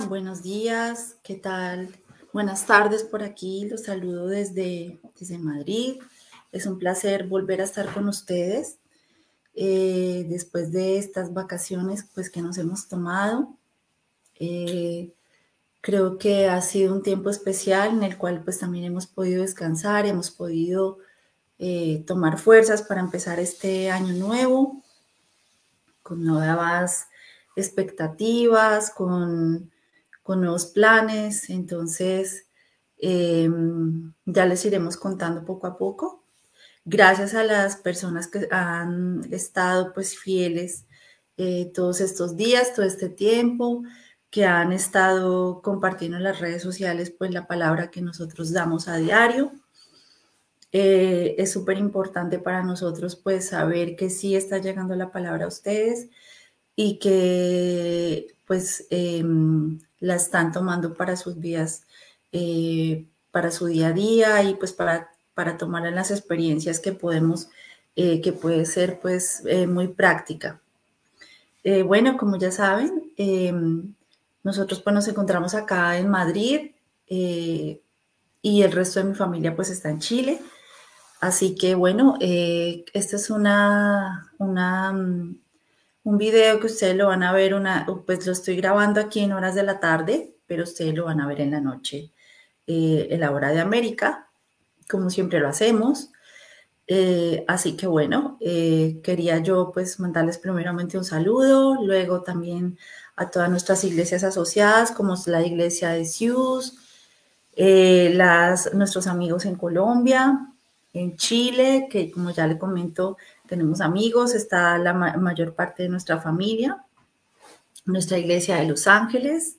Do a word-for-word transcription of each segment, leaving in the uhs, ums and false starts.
Buenos días, ¿qué tal? Buenas tardes por aquí, los saludo desde, desde Madrid. Es un placer volver a estar con ustedes eh, después de estas vacaciones pues, que nos hemos tomado. Eh, creo que ha sido un tiempo especial en el cual pues también hemos podido descansar, hemos podido eh, tomar fuerzas para empezar este año nuevo con nuevas expectativas, con con nuevos planes, entonces eh, ya les iremos contando poco a poco. Gracias a las personas que han estado pues fieles eh, todos estos días, todo este tiempo, que han estado compartiendo en las redes sociales pues la palabra que nosotros damos a diario. Eh, es súper importante para nosotros pues saber que sí está llegando la palabra a ustedes y que pues eh, la están tomando para sus vidas, eh, para su día a día y pues para, para tomar en las experiencias que podemos, eh, que puede ser pues eh, muy práctica. Eh, bueno, como ya saben, eh, nosotros pues nos encontramos acá en Madrid eh, y el resto de mi familia pues está en Chile. Así que bueno, eh, esta es una, una un video que ustedes lo van a ver, una, pues lo estoy grabando aquí en horas de la tarde, pero ustedes lo van a ver en la noche, eh, en la hora de América, como siempre lo hacemos. Eh, así que bueno, eh, quería yo pues mandarles primeramente un saludo, luego también a todas nuestras iglesias asociadas, como es la iglesia de Sius, eh, las, nuestros amigos en Colombia, en Chile, que como ya le comento, tenemos amigos, está la ma mayor parte de nuestra familia, nuestra iglesia de Los Ángeles,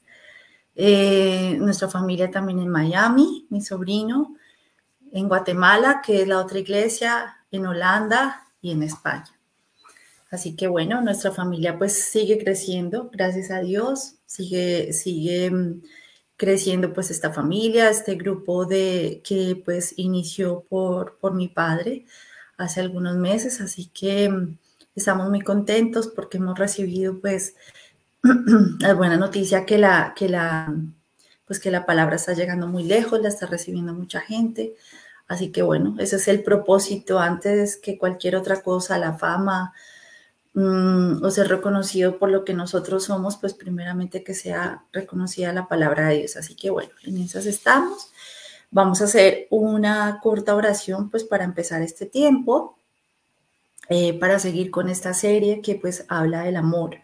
eh, nuestra familia también en Miami, mi sobrino, en Guatemala, que es la otra iglesia, en Holanda y en España. Así que bueno, nuestra familia pues sigue creciendo, gracias a Dios, sigue, sigue creciendo pues esta familia, este grupo de que pues inició por, por mi padre hace algunos meses, así que estamos muy contentos porque hemos recibido pues la buena noticia que la, que la, pues que la palabra está llegando muy lejos, la está recibiendo mucha gente, así que bueno, ese es el propósito antes que cualquier otra cosa, la fama, o ser reconocido por lo que nosotros somos, pues primeramente que sea reconocida la palabra de Dios. Así que bueno, en esas estamos. Vamos a hacer una corta oración pues para empezar este tiempo, eh, para seguir con esta serie que pues habla del amor,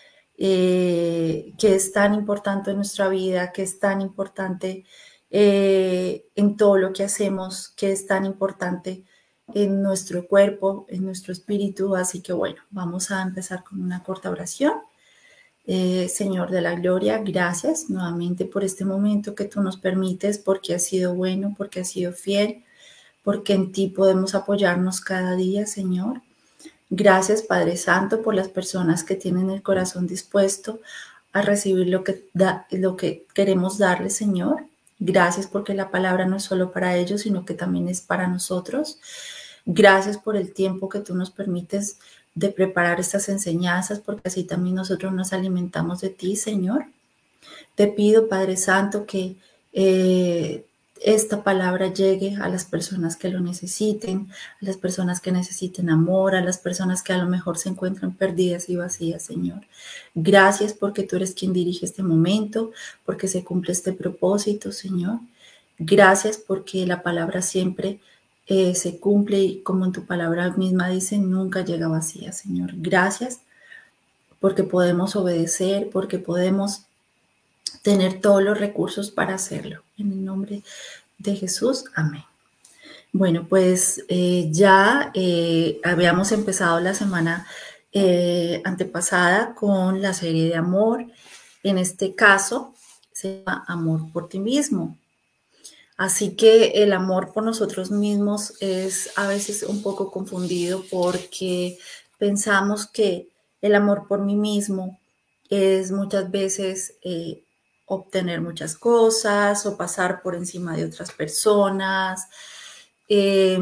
eh, que es tan importante en nuestra vida, que es tan importante eh, en todo lo que hacemos, que es tan importante en nuestro cuerpo, en nuestro espíritu. Así que bueno, vamos a empezar con una corta oración. Eh, Señor de la gloria, gracias nuevamente por este momento que tú nos permites, porque has sido bueno, porque has sido fiel, porque en ti podemos apoyarnos cada día, Señor. Gracias, Padre Santo, por las personas que tienen el corazón dispuesto a recibir lo que, da, lo que queremos darle, Señor. Gracias porque la palabra no es solo para ellos, sino que también es para nosotros. Gracias por el tiempo que tú nos permites de preparar estas enseñanzas, porque así también nosotros nos alimentamos de ti, Señor. Te pido, Padre Santo, que eh, esta palabra llegue a las personas que lo necesiten, a las personas que necesiten amor, a las personas que a lo mejor se encuentran perdidas y vacías, Señor. Gracias porque tú eres quien dirige este momento, porque se cumple este propósito, Señor. Gracias porque la palabra siempre eh, se cumple y como en tu palabra misma dice, nunca llega vacía, Señor. Gracias porque podemos obedecer, porque podemos tener todos los recursos para hacerlo. En el nombre de Jesús, amén. Bueno, pues eh, ya eh, habíamos empezado la semana eh, antepasada con la serie de amor. En este caso, se llama Amor por ti mismo. Así que el amor por nosotros mismos es a veces un poco confundido porque pensamos que el amor por mí mismo es muchas veces eh, obtener muchas cosas o pasar por encima de otras personas, eh,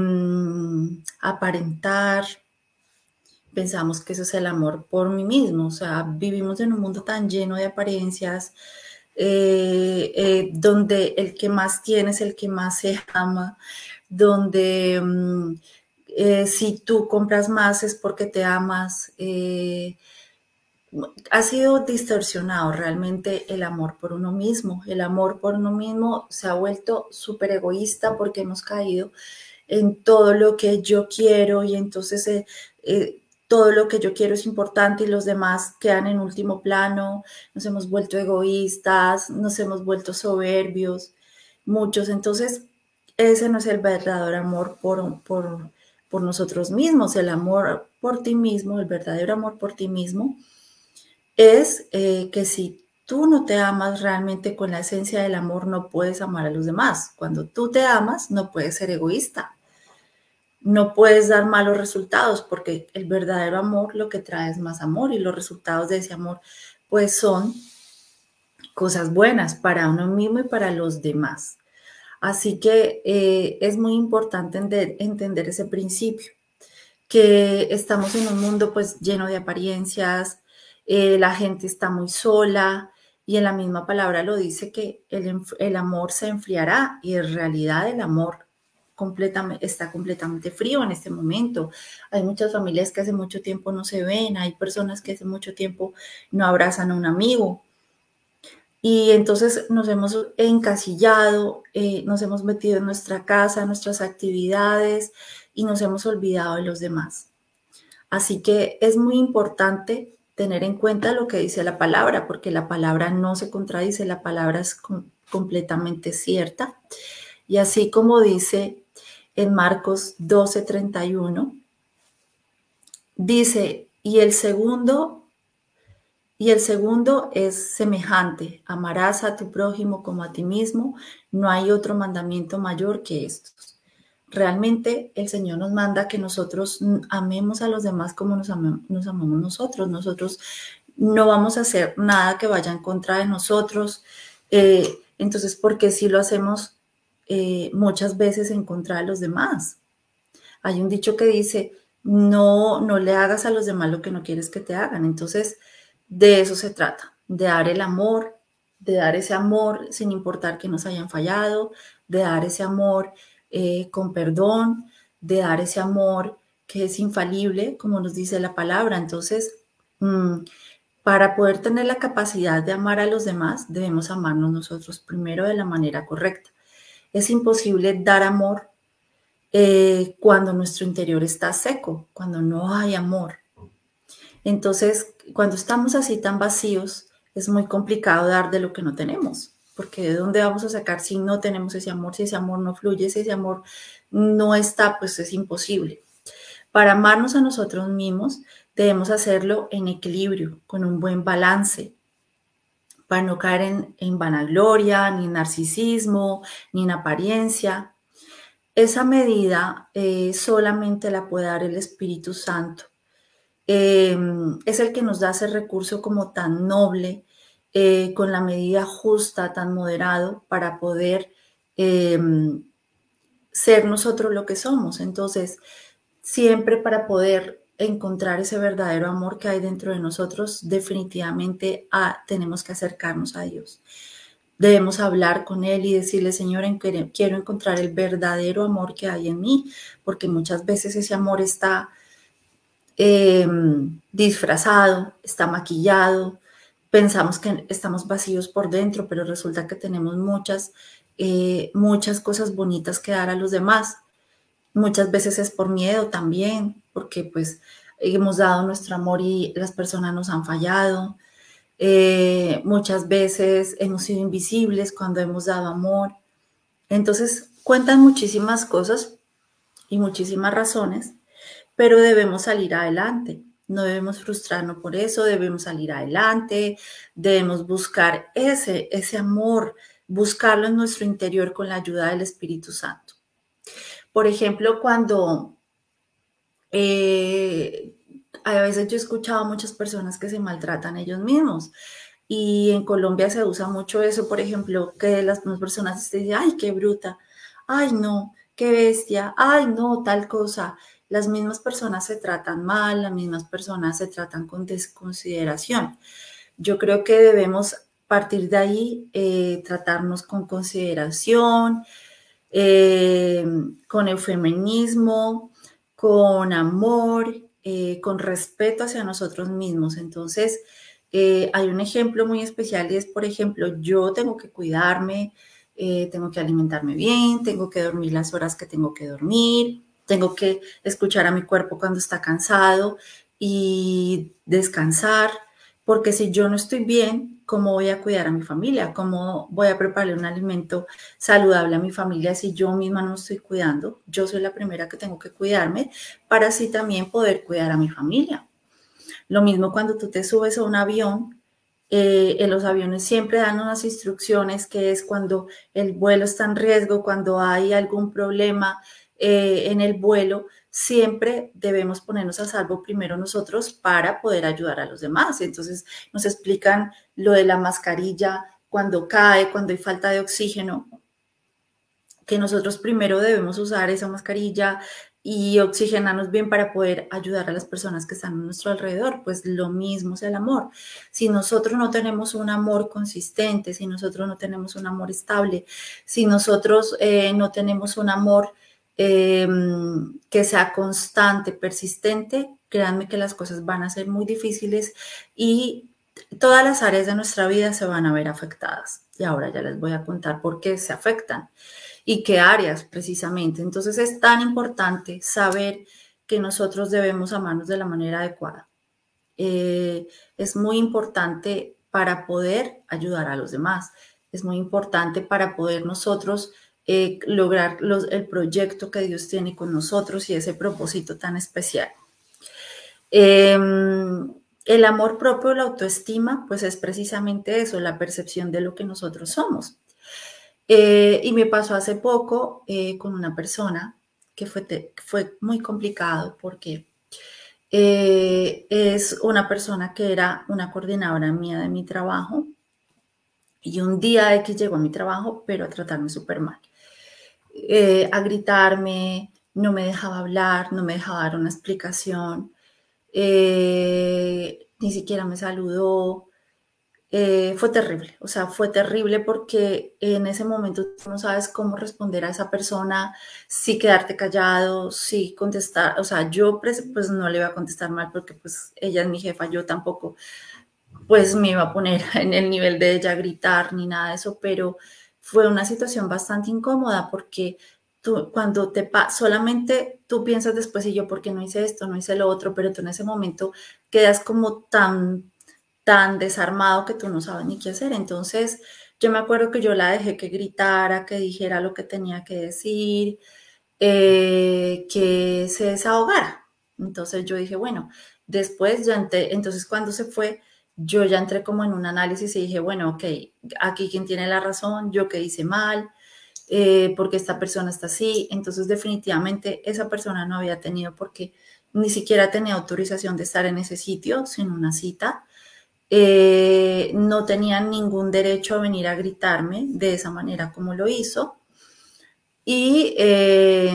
aparentar. Pensamos que eso es el amor por mí mismo, o sea, vivimos en un mundo tan lleno de apariencias, eh, eh, donde el que más tiene es el que más se ama, donde mm, eh, si tú compras más es porque te amas. Eh, ha sido distorsionado realmente el amor por uno mismo. El amor por uno mismo se ha vuelto súper egoísta porque hemos caído en todo lo que yo quiero y entonces eh, eh, todo lo que yo quiero es importante y los demás quedan en último plano. Nos hemos vuelto egoístas, nos hemos vuelto soberbios, muchos. Entonces, ese no es el verdadero amor por, por, por nosotros mismos. El amor por ti mismo, el verdadero amor por ti mismo, es eh, que si tú no te amas realmente con la esencia del amor, no puedes amar a los demás. Cuando tú te amas, no puedes ser egoísta. No puedes dar malos resultados porque el verdadero amor lo que trae es más amor y los resultados de ese amor pues son cosas buenas para uno mismo y para los demás. Así que eh, es muy importante entender, entender ese principio, que estamos en un mundo pues lleno de apariencias, eh, la gente está muy sola y en la misma palabra lo dice que el, el amor se enfriará y en realidad el amor completamente, está completamente frío en este momento. Hay muchas familias que hace mucho tiempo no se ven, hay personas que hace mucho tiempo no abrazan a un amigo. Y entonces nos hemos encasillado, eh, nos hemos metido en nuestra casa, en nuestras actividades y nos hemos olvidado de los demás. Así que es muy importante tener en cuenta lo que dice la palabra, porque la palabra no se contradice, la palabra es com completamente cierta. Y así como dice en Marcos doce treinta y uno, dice, y el segundo Y el segundo es semejante, amarás a tu prójimo como a ti mismo, no hay otro mandamiento mayor que estos. Realmente el Señor nos manda que nosotros amemos a los demás como nos, amemos, nos amamos nosotros. Nosotros no vamos a hacer nada que vaya en contra de nosotros. Eh, entonces, ¿por qué si lo hacemos eh, muchas veces en contra de los demás? Hay un dicho que dice, no, no le hagas a los demás lo que no quieres que te hagan. Entonces, de eso se trata, de dar el amor, de dar ese amor sin importar que nos hayan fallado, de dar ese amor eh, con perdón, de dar ese amor que es infalible, como nos dice la palabra. Entonces, mmm, para poder tener la capacidad de amar a los demás, debemos amarnos nosotros primero de la manera correcta. Es imposible dar amor eh, cuando nuestro interior está seco, cuando no hay amor. Entonces, cuando estamos así tan vacíos, es muy complicado dar de lo que no tenemos, porque ¿de dónde vamos a sacar si no tenemos ese amor? Si ese amor no fluye, si ese amor no está, pues es imposible. Para amarnos a nosotros mismos, debemos hacerlo en equilibrio, con un buen balance, para no caer en, en vanagloria, ni en narcisismo, ni en apariencia. Esa medida eh, solamente la puede dar el Espíritu Santo. Eh, es el que nos da ese recurso como tan noble, eh, con la medida justa, tan moderado, para poder eh, ser nosotros lo que somos. Entonces, siempre para poder encontrar ese verdadero amor que hay dentro de nosotros, definitivamente ah, tenemos que acercarnos a Dios. Debemos hablar con Él y decirle, Señor, quiero encontrar el verdadero amor que hay en mí, porque muchas veces ese amor está eh, disfrazado, está maquillado, pensamos que estamos vacíos por dentro, pero resulta que tenemos muchas, eh, muchas cosas bonitas que dar a los demás. Muchas veces es por miedo también, porque pues hemos dado nuestro amor y las personas nos han fallado. Eh, muchas veces hemos sido invisibles cuando hemos dado amor. Entonces cuentan muchísimas cosas y muchísimas razones, pero debemos salir adelante. No debemos frustrarnos por eso, debemos salir adelante, debemos buscar ese, ese amor, buscarlo en nuestro interior con la ayuda del Espíritu Santo. Por ejemplo, cuando eh, a veces yo he escuchado a muchas personas que se maltratan ellos mismos y en Colombia se usa mucho eso, por ejemplo, que las personas te dicen, ay, qué bruta, ay, no, qué bestia, ay, no, tal cosa. Las mismas personas se tratan mal, las mismas personas se tratan con desconsideración. Yo creo que debemos partir de ahí, eh, tratarnos con consideración, eh, con el feminismo, con amor, eh, con respeto hacia nosotros mismos. Entonces, eh, hay un ejemplo muy especial y es, por ejemplo, yo tengo que cuidarme, eh, tengo que alimentarme bien, tengo que dormir las horas que tengo que dormir, tengo que escuchar a mi cuerpo cuando está cansado y descansar, porque si yo no estoy bien, ¿cómo voy a cuidar a mi familia? ¿Cómo voy a preparar un alimento saludable a mi familia si yo misma no estoy cuidando? Yo soy la primera que tengo que cuidarme para así también poder cuidar a mi familia. Lo mismo cuando tú te subes a un avión, eh, en los aviones siempre dan unas instrucciones que es cuando el vuelo está en riesgo, cuando hay algún problema eh, en el vuelo, siempre debemos ponernos a salvo primero nosotros para poder ayudar a los demás. Entonces nos explican lo de la mascarilla, cuando cae, cuando hay falta de oxígeno, que nosotros primero debemos usar esa mascarilla y oxigenarnos bien para poder ayudar a las personas que están a nuestro alrededor. Pues lo mismo es el amor. Si nosotros no tenemos un amor consistente, si nosotros no tenemos un amor estable, si nosotros eh, no tenemos un amor eh, que sea constante, persistente, créanme que las cosas van a ser muy difíciles y todas las áreas de nuestra vida se van a ver afectadas. Y ahora ya les voy a contar por qué se afectan y qué áreas precisamente. Entonces es tan importante saber que nosotros debemos amarnos de la manera adecuada. Eh, es muy importante para poder ayudar a los demás. Es muy importante para poder nosotros eh, lograr los, el proyecto que Dios tiene con nosotros y ese propósito tan especial. Eh, el amor propio, la autoestima, pues es precisamente eso, la percepción de lo que nosotros somos. Eh, y me pasó hace poco eh, con una persona que fue, te, fue muy complicado porque eh, es una persona que era una coordinadora mía de mi trabajo y un día X llegó a mi trabajo, pero a tratarme súper mal, eh, a gritarme, no me dejaba hablar, no me dejaba dar una explicación, eh, ni siquiera me saludó. Eh, fue terrible, o sea, fue terrible porque en ese momento tú no sabes cómo responder a esa persona, si quedarte callado, si contestar, o sea, yo pues no le iba a contestar mal porque pues ella es mi jefa, yo tampoco pues me iba a poner en el nivel de ella gritar ni nada de eso, pero fue una situación bastante incómoda porque tú cuando te pasa, solamente tú piensas después y yo, ¿por qué no hice esto, no hice lo otro? Pero tú en ese momento quedas como tan tan desarmado que tú no sabes ni qué hacer. Entonces, yo me acuerdo que yo la dejé que gritara, que dijera lo que tenía que decir, eh, que se desahogara. Entonces yo dije, bueno, después ya entré, entonces cuando se fue, yo ya entré como en un análisis y dije, bueno, ok, aquí quién tiene la razón, yo qué hice mal, eh, porque esta persona está así. Entonces definitivamente esa persona no había tenido porque ni siquiera tenía autorización de estar en ese sitio sin una cita. Eh, no tenía ningún derecho a venir a gritarme de esa manera como lo hizo. Y eh,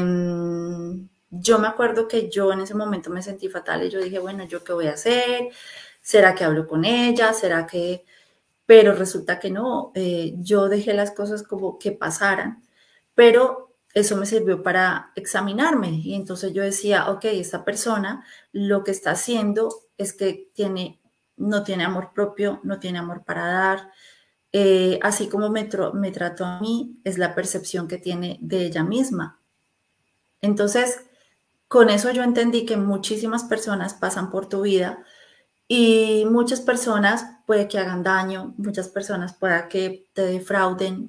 yo me acuerdo que yo en ese momento me sentí fatal y yo dije, bueno, ¿yo qué voy a hacer? ¿Será que hablo con ella? ¿Será que...? Pero resulta que no, eh, yo dejé las cosas como que pasaran, pero eso me sirvió para examinarme y entonces yo decía, ok, esta persona lo que está haciendo es que tiene, no tiene amor propio, no tiene amor para dar, eh, así como me, me trató a mí, es la percepción que tiene de ella misma. Entonces, con eso yo entendí que muchísimas personas pasan por tu vida y muchas personas puede que hagan daño, muchas personas pueda que te defrauden.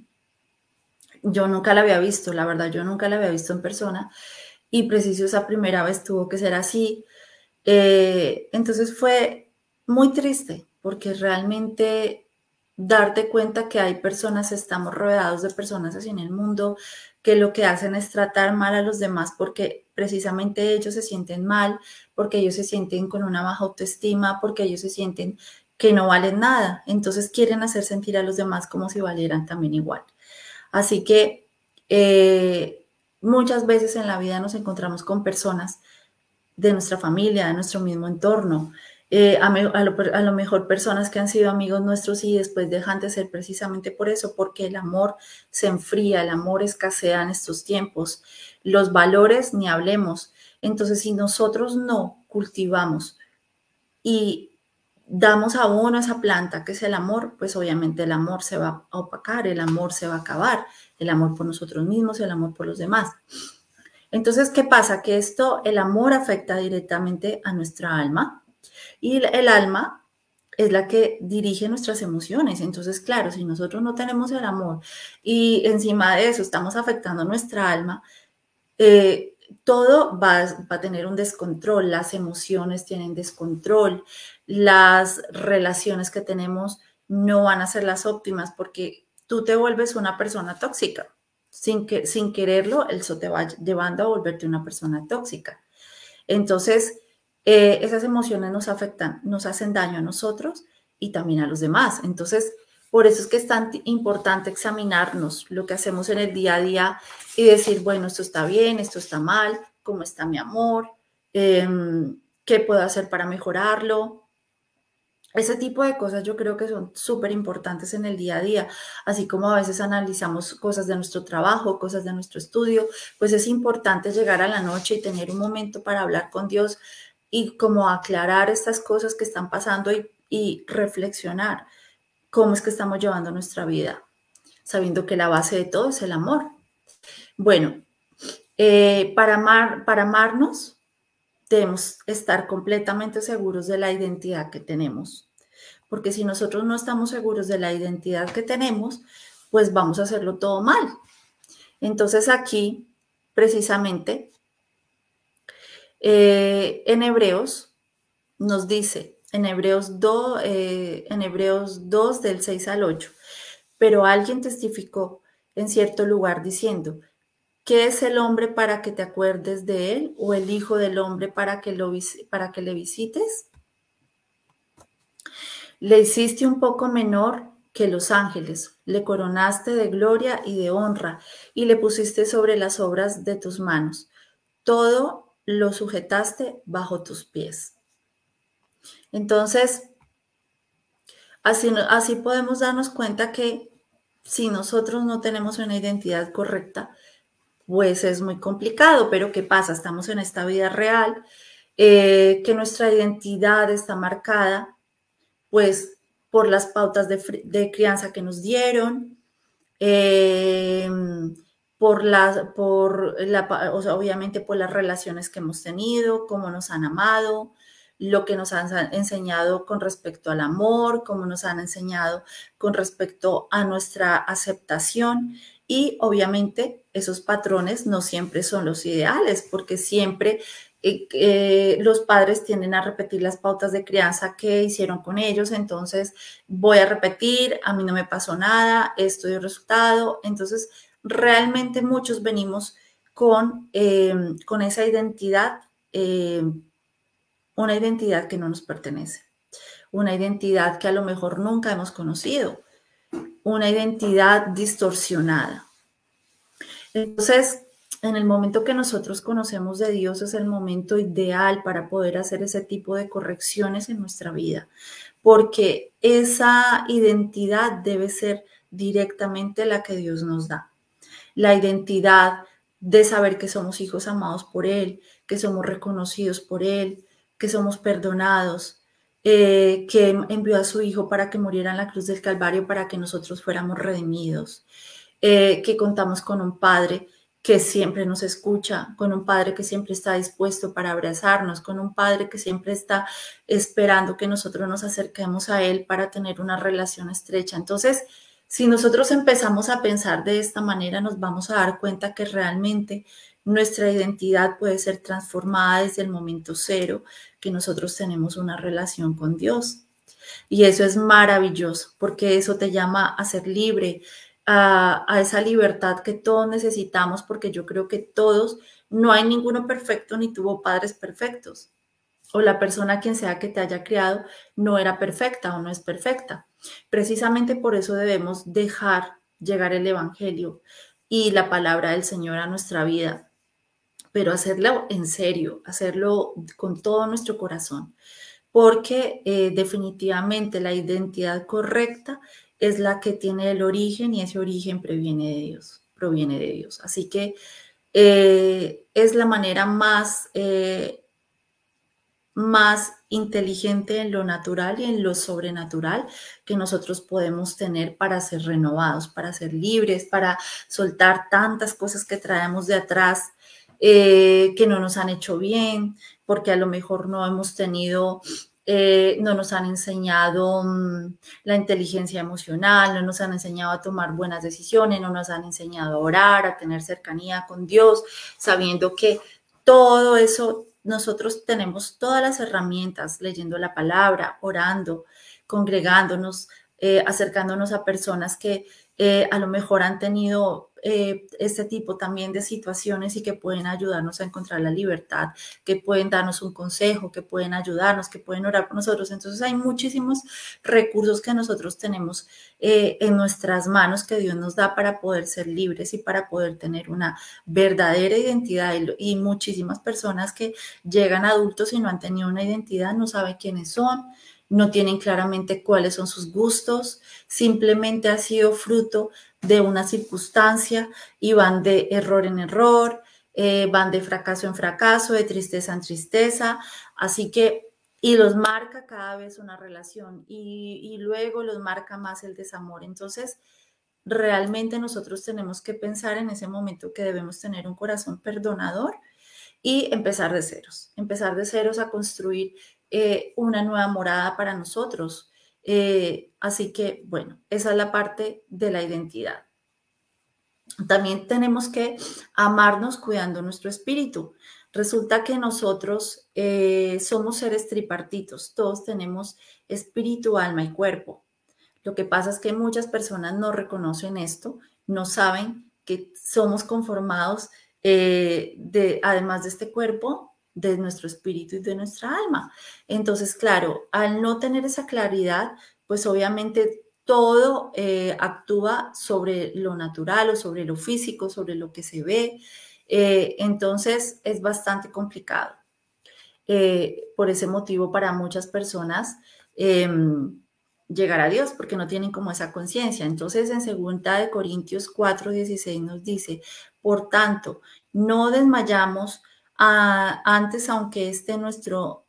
Yo nunca la había visto, la verdad, yo nunca la había visto en persona y preciso esa primera vez tuvo que ser así. Eh, entonces fue muy triste porque realmente darte cuenta que hay personas, estamos rodeados de personas así en el mundo, que lo que hacen es tratar mal a los demás porque precisamente ellos se sienten mal, porque ellos se sienten con una baja autoestima, porque ellos se sienten que no valen nada. Entonces quieren hacer sentir a los demás como si valieran también igual. Así que eh, muchas veces en la vida nos encontramos con personas de nuestra familia, de nuestro mismo entorno, Eh, a, me, a, lo, a, lo, mejor personas que han sido amigos nuestros y después dejan de ser precisamente por eso, porque el amor se enfría, el amor escasea en estos tiempos, los valores ni hablemos. Entonces, si nosotros no cultivamos y damos a uno esa planta que es el amor, pues obviamente el amor se va a opacar, el amor se va a acabar, el amor por nosotros mismos, el amor por los demás. Entonces, ¿qué pasa? Que esto, el amor afecta directamente a nuestra alma y el alma es la que dirige nuestras emociones. Entonces, claro, si nosotros no tenemos el amor y encima de eso estamos afectando nuestra alma, eh, todo va, va, a tener un descontrol, las emociones tienen descontrol, las relaciones que tenemos no van a ser las óptimas porque tú te vuelves una persona tóxica. Sin, que, sin quererlo, eso te va llevando a volverte una persona tóxica. Entonces, eh, esas emociones nos afectan, nos hacen daño a nosotros y también a los demás. Entonces, por eso es que es tan importante examinarnos lo que hacemos en el día a día y decir, bueno, esto está bien, esto está mal, cómo está mi amor, eh, qué puedo hacer para mejorarlo. Ese tipo de cosas yo creo que son súper importantes en el día a día, así como a veces analizamos cosas de nuestro trabajo, cosas de nuestro estudio, pues es importante llegar a la noche y tener un momento para hablar con Dios y como aclarar estas cosas que están pasando y, y reflexionar cómo es que estamos llevando nuestra vida, sabiendo que la base de todo es el amor. Bueno, eh, para, amar, para amarnos debemos estar completamente seguros de la identidad que tenemos. Porque si nosotros no estamos seguros de la identidad que tenemos, pues vamos a hacerlo todo mal. Entonces aquí, precisamente, eh, en Hebreos nos dice, en Hebreos, dos, eh, en Hebreos dos del seis al ocho, pero alguien testificó en cierto lugar diciendo, ¿qué es el hombre para que te acuerdes de él? ¿O el hijo del hombre para que, lo, para que le visites? Le hiciste un poco menor que los ángeles, le coronaste de gloria y de honra, y le pusiste sobre las obras de tus manos. Todo lo sujetaste bajo tus pies. Entonces, así, así podemos darnos cuenta que si nosotros no tenemos una identidad correcta, pues es muy complicado, pero ¿qué pasa? Estamos en esta vida real, eh, que nuestra identidad está marcada, pues, por las pautas de, de crianza que nos dieron, eh, por la, por la, o sea, obviamente por las relaciones que hemos tenido, cómo nos han amado, lo que nos han enseñado con respecto al amor, cómo nos han enseñado con respecto a nuestra aceptación y obviamente esos patrones no siempre son los ideales porque siempre eh, eh, los padres tienden a repetir las pautas de crianza que hicieron con ellos, entonces voy a repetir, a mí no me pasó nada, esto dio resultado, entonces realmente muchos venimos con, eh, con esa identidad, eh, una identidad que no nos pertenece, una identidad que a lo mejor nunca hemos conocido, una identidad distorsionada. Entonces, en el momento que nosotros conocemos de Dios es el momento ideal para poder hacer ese tipo de correcciones en nuestra vida, porque esa identidad debe ser directamente la que Dios nos da. La identidad de saber que somos hijos amados por Él, que somos reconocidos por Él, que somos perdonados, eh, que envió a su Hijo para que muriera en la cruz del Calvario para que nosotros fuéramos redimidos, eh, que contamos con un Padre que siempre nos escucha, con un Padre que siempre está dispuesto para abrazarnos, con un Padre que siempre está esperando que nosotros nos acerquemos a Él para tener una relación estrecha. Entonces, si nosotros empezamos a pensar de esta manera, nos vamos a dar cuenta que realmente nuestra identidad puede ser transformada desde el momento cero, que nosotros tenemos una relación con Dios. Y eso es maravilloso, porque eso te llama a ser libre, a, a esa libertad que todos necesitamos, porque yo creo que todos, no hay ninguno perfecto ni tuvo padres perfectos. O la persona quien sea que te haya criado no era perfecta o no es perfecta. Precisamente por eso debemos dejar llegar el Evangelio y la palabra del Señor a nuestra vida, pero hacerlo en serio, hacerlo con todo nuestro corazón, porque eh, definitivamente la identidad correcta es la que tiene el origen y ese origen proviene de Dios, proviene de Dios. Así que eh, es la manera más, eh, más inteligente en lo natural y en lo sobrenatural que nosotros podemos tener para ser renovados, para ser libres, para soltar tantas cosas que traemos de atrás eh, que no nos han hecho bien, porque a lo mejor no hemos tenido, eh, no nos han enseñado mmm, la inteligencia emocional, no nos han enseñado a tomar buenas decisiones, no nos han enseñado a orar, a tener cercanía con Dios, sabiendo que todo eso nosotros tenemos todas las herramientas, leyendo la palabra, orando, congregándonos, eh, acercándonos a personas que eh, a lo mejor han tenido eh, este tipo también de situaciones y que pueden ayudarnos a encontrar la libertad, que pueden darnos un consejo, que pueden ayudarnos, que pueden orar por nosotros. Entonces hay muchísimos recursos que nosotros tenemos eh, en nuestras manos que Dios nos da para poder ser libres y para poder tener una verdadera identidad. Y, y muchísimas personas que llegan adultos y no han tenido una identidad, no saben quiénes son, no tienen claramente cuáles son sus gustos, simplemente ha sido fruto de una circunstancia y van de error en error, eh, van de fracaso en fracaso, de tristeza en tristeza, así que, y los marca cada vez una relación y, y luego los marca más el desamor. Entonces, realmente nosotros tenemos que pensar en ese momento que debemos tener un corazón perdonador y empezar de ceros, empezar de ceros a construir eh, una nueva morada para nosotros. Eh, así que, bueno, esa es la parte de la identidad. También tenemos que amarnos cuidando nuestro espíritu. Resulta que nosotros eh, somos seres tripartitos, todos tenemos espíritu, alma y cuerpo. Lo que pasa es que muchas personas no reconocen esto, no saben que somos conformados eh, de, además de este cuerpo, de nuestro espíritu y de nuestra alma. Entonces, claro, al no tener esa claridad, pues obviamente todo eh, actúa sobre lo natural o sobre lo físico, sobre lo que se ve. Eh, entonces, es bastante complicado. Eh, por ese motivo, para muchas personas, eh, llegar a Dios, porque no tienen como esa conciencia. Entonces, en segunda de Corintios cuatro dieciséis nos dice, por tanto, no desmayamos a, antes, aunque esté nuestro,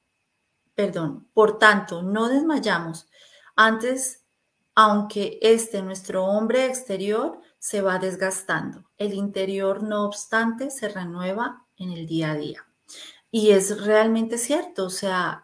perdón, por tanto, no desmayamos antes, aunque este nuestro hombre exterior se va desgastando. El interior, no obstante, se renueva en el día a día. Y es realmente cierto, o sea,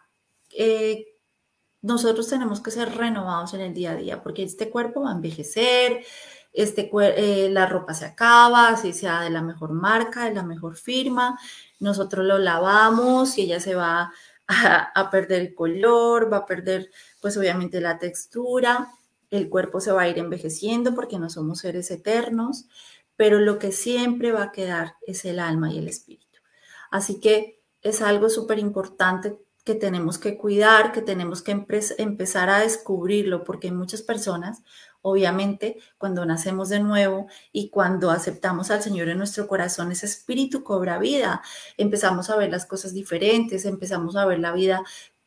eh, nosotros tenemos que ser renovados en el día a día, porque este cuerpo va a envejecer, este, eh, la ropa se acaba, así sea de la mejor marca, de la mejor firma, nosotros lo lavamos y ella se va a, a perder el color, va a perder pues obviamente la textura, el cuerpo se va a ir envejeciendo porque no somos seres eternos, pero lo que siempre va a quedar es el alma y el espíritu. Así que es algo súper importante que tenemos que cuidar, que tenemos que empe- empezar a descubrirlo, porque muchas personas, obviamente, cuando nacemos de nuevo y cuando aceptamos al Señor en nuestro corazón, ese espíritu cobra vida, empezamos a ver las cosas diferentes, empezamos a ver la vida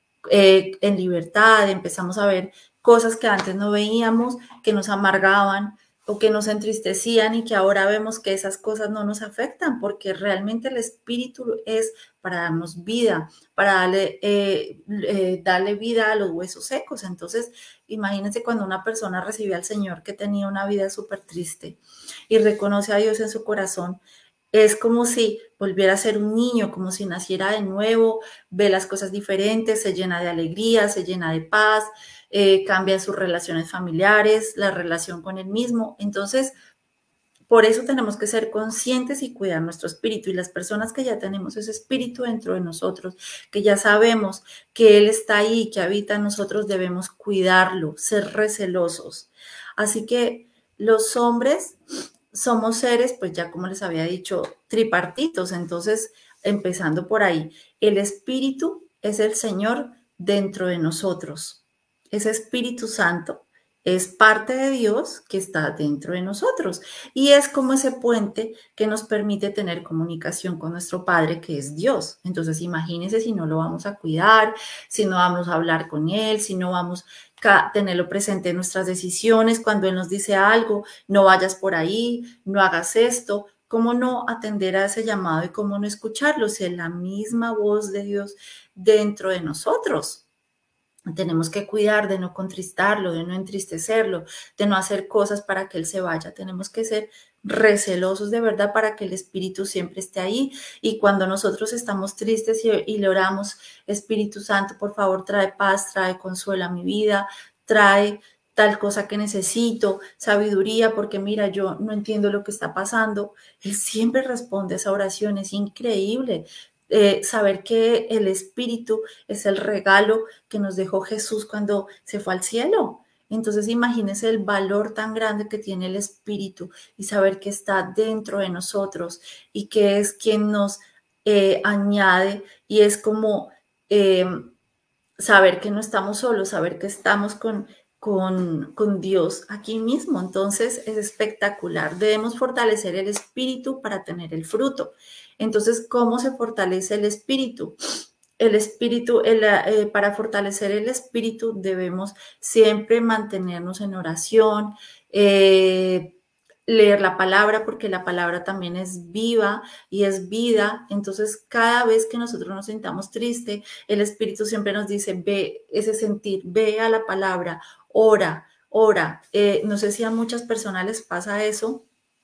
eh, en libertad, empezamos a ver cosas que antes no veíamos, que nos amargaban o que nos entristecían y que ahora vemos que esas cosas no nos afectan, porque realmente el espíritu es para darnos vida, para darle, eh, eh, darle vida a los huesos secos. Entonces, imagínense cuando una persona recibe al Señor que tenía una vida súper triste y reconoce a Dios en su corazón, es como si volviera a ser un niño, como si naciera de nuevo, ve las cosas diferentes, se llena de alegría, se llena de paz, eh, cambia sus relaciones familiares, la relación con él mismo. Entonces, por eso tenemos que ser conscientes y cuidar nuestro espíritu. Y las personas que ya tenemos ese espíritu dentro de nosotros, que ya sabemos que Él está ahí, que habita en nosotros, debemos cuidarlo, ser recelosos. Así que los hombres somos seres, pues ya como les había dicho, tripartitos. Entonces, empezando por ahí, el espíritu es el Señor dentro de nosotros. Ese Espíritu Santo es parte de Dios que está dentro de nosotros y es como ese puente que nos permite tener comunicación con nuestro Padre, que es Dios. Entonces, imagínense si no lo vamos a cuidar, si no vamos a hablar con Él, si no vamos a tenerlo presente en nuestras decisiones, cuando Él nos dice algo, no vayas por ahí, no hagas esto. ¿Cómo no atender a ese llamado y cómo no escucharlo? Si es la misma voz de Dios dentro de nosotros. Tenemos que cuidar de no contristarlo, de no entristecerlo, de no hacer cosas para que Él se vaya. Tenemos que ser recelosos de verdad para que el Espíritu siempre esté ahí. Y cuando nosotros estamos tristes y, y le oramos, Espíritu Santo, por favor, trae paz, trae consuelo a mi vida, trae tal cosa que necesito, sabiduría, porque mira, yo no entiendo lo que está pasando. Él siempre responde a esa oración, es increíble. Eh, saber que el Espíritu es el regalo que nos dejó Jesús cuando se fue al cielo. Entonces imagínense el valor tan grande que tiene el Espíritu y saber que está dentro de nosotros y que es quien nos eh, añade y es como eh, saber que no estamos solos, saber que estamos con, con, con Dios aquí mismo. Entonces es espectacular. Debemos fortalecer el espíritu para tener el fruto. Entonces, ¿cómo se fortalece el espíritu? El espíritu, el, eh, para fortalecer el espíritu debemos siempre mantenernos en oración, eh, leer la palabra, porque la palabra también es viva y es vida. Entonces, cada vez que nosotros nos sintamos tristes, el Espíritu siempre nos dice, ve ese sentir, ve a la palabra, ora, ora. Eh, no sé si a muchas personas les pasa eso.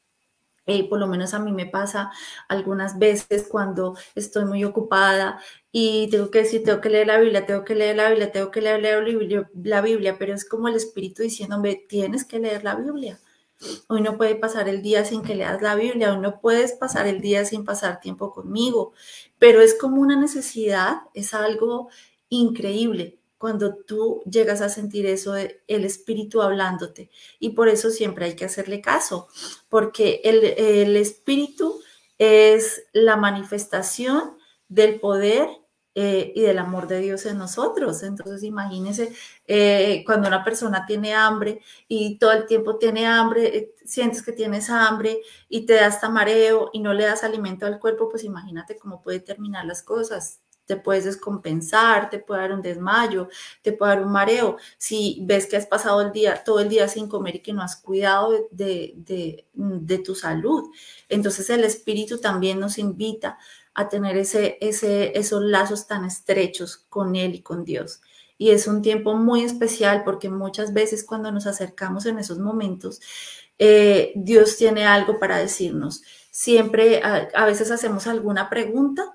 Eh, por lo menos a mí me pasa algunas veces cuando estoy muy ocupada y tengo que decir, tengo que leer la Biblia, tengo que leer la Biblia, tengo que leer la Biblia, la Biblia, pero es como el Espíritu diciéndome, tienes que leer la Biblia. Hoy no puede pasar el día sin que leas la Biblia, hoy no puedes pasar el día sin pasar tiempo conmigo, pero es como una necesidad, es algo increíble cuando tú llegas a sentir eso, de el Espíritu hablándote, y por eso siempre hay que hacerle caso, porque el, el Espíritu es la manifestación del poder eh, y del amor de Dios en nosotros. Entonces imagínense eh, cuando una persona tiene hambre y todo el tiempo tiene hambre, eh, sientes que tienes hambre y te da hasta mareo y no le das alimento al cuerpo, pues imagínate cómo puede terminar las cosas. Te puedes descompensar, te puede dar un desmayo, te puede dar un mareo. Si ves que has pasado el día, todo el día sin comer y que no has cuidado de, de, de, de tu salud. Entonces el Espíritu también nos invita a tener ese, ese, esos lazos tan estrechos con Él y con Dios. Y es un tiempo muy especial porque muchas veces cuando nos acercamos en esos momentos, eh, Dios tiene algo para decirnos. Siempre, a, a veces hacemos alguna pregunta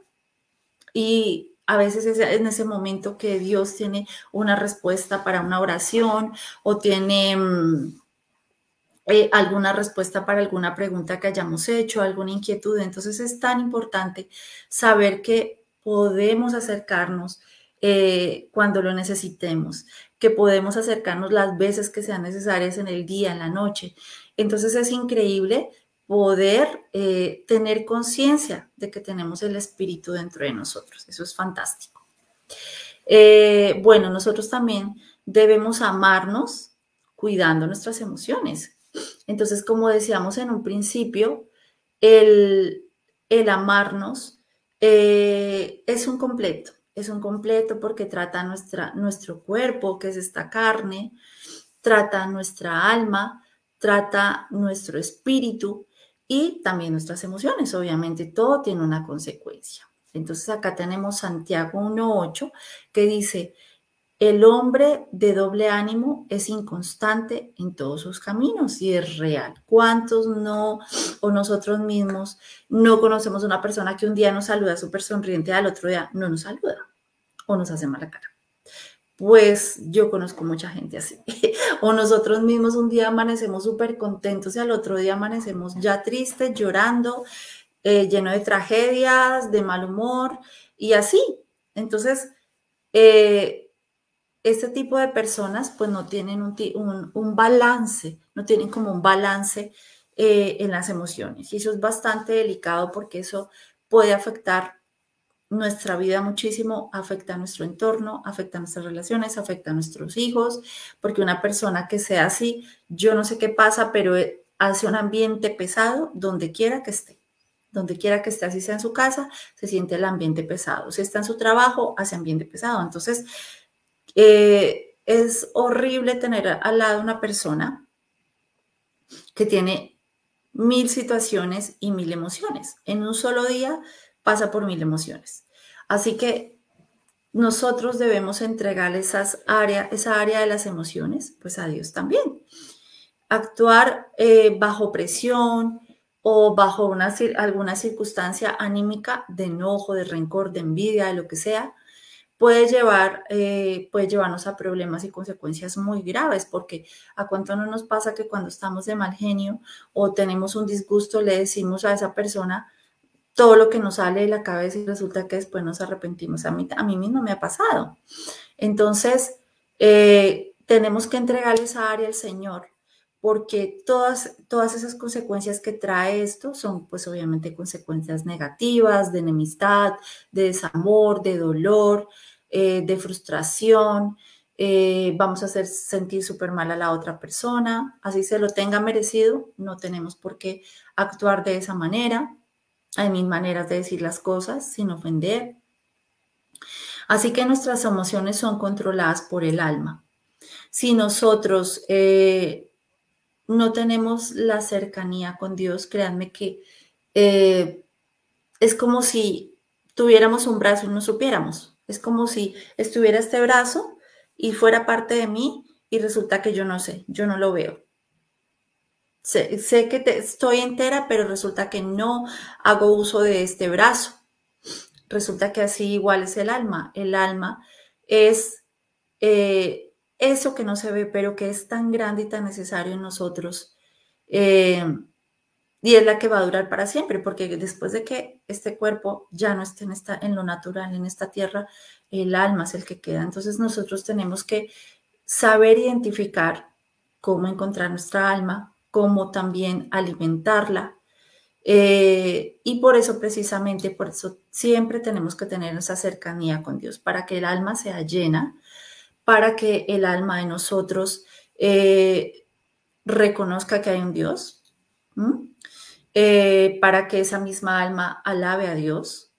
y a veces es en ese momento que Dios tiene una respuesta para una oración o tiene mmm, eh, alguna respuesta para alguna pregunta que hayamos hecho, alguna inquietud. Entonces es tan importante saber que podemos acercarnos eh, cuando lo necesitemos, que podemos acercarnos las veces que sean necesarias en el día, en la noche. Entonces es increíble poder eh, tener conciencia de que tenemos el Espíritu dentro de nosotros. Eso es fantástico. Eh, bueno, nosotros también debemos amarnos cuidando nuestras emociones. Entonces, como decíamos en un principio, el, el amarnos eh, es un completo, es un completo porque trata nuestra, nuestro cuerpo, que es esta carne, trata nuestra alma, trata nuestro espíritu y también nuestras emociones. Obviamente, todo tiene una consecuencia. Entonces, acá tenemos Santiago uno ocho que dice, el hombre de doble ánimo es inconstante en todos sus caminos y es real. ¿Cuántos no, o nosotros mismos, no conocemos a una persona que un día nos saluda súper sonriente, al otro día no nos saluda o nos hace mala cara? Pues yo conozco mucha gente así. O nosotros mismos un día amanecemos súper contentos y al otro día amanecemos ya tristes, llorando, eh, lleno de tragedias, de mal humor y así. Entonces, eh, este tipo de personas pues no tienen un, un, un balance, no tienen como un balance eh, en las emociones. Y eso es bastante delicado porque eso puede afectar nuestra vida muchísimo, afecta a nuestro entorno, afecta a nuestras relaciones, afecta a nuestros hijos, porque una persona que sea así, yo no sé qué pasa, pero hace un ambiente pesado donde quiera que esté. Donde quiera que esté, así sea en su casa, se siente el ambiente pesado. Si está en su trabajo, hace ambiente pesado. Entonces, eh, es horrible tener al lado una persona que tiene mil situaciones y mil emociones. En un solo día pasa por mil emociones. Así que nosotros debemos entregar esas área, esa área de las emociones, pues a Dios también. Actuar eh, bajo presión o bajo una, alguna circunstancia anímica de enojo, de rencor, de envidia, de lo que sea, puede, llevar, eh, puede llevarnos a problemas y consecuencias muy graves, porque a cuánto no nos pasa que cuando estamos de mal genio o tenemos un disgusto le decimos a esa persona todo lo que nos sale de la cabeza y resulta que después nos arrepentimos. A mí, a mí mismo me ha pasado. Entonces, eh, tenemos que entregarle esa área al Señor, porque todas, todas esas consecuencias que trae esto son, pues obviamente, consecuencias negativas, de enemistad, de desamor, de dolor, eh, de frustración. Eh, vamos a hacer sentir súper mal a la otra persona, así se lo tenga merecido, no tenemos por qué actuar de esa manera. Hay mil maneras de decir las cosas sin ofender. Así que nuestras emociones son controladas por el alma. Si nosotros eh, no tenemos la cercanía con Dios, créanme que eh, es como si tuviéramos un brazo y no supiéramos. Es como si estuviera este brazo y fuera parte de mí y resulta que yo no sé, yo no lo veo. Sé, sé que te, estoy entera, pero resulta que no hago uso de este brazo. Resulta que así igual es el alma. El alma es eh, eso que no se ve, pero que es tan grande y tan necesario en nosotros. Eh, y es la que va a durar para siempre, porque después de que este cuerpo ya no esté en, esta, en lo natural, en esta tierra, el alma es el que queda. Entonces nosotros tenemos que saber identificar cómo encontrar nuestra alma, cómo también alimentarla. Eh, y por eso precisamente, por eso siempre tenemos que tener esa cercanía con Dios, para que el alma sea llena, para que el alma de nosotros eh, reconozca que hay un Dios, eh, para que esa misma alma alabe a Dios,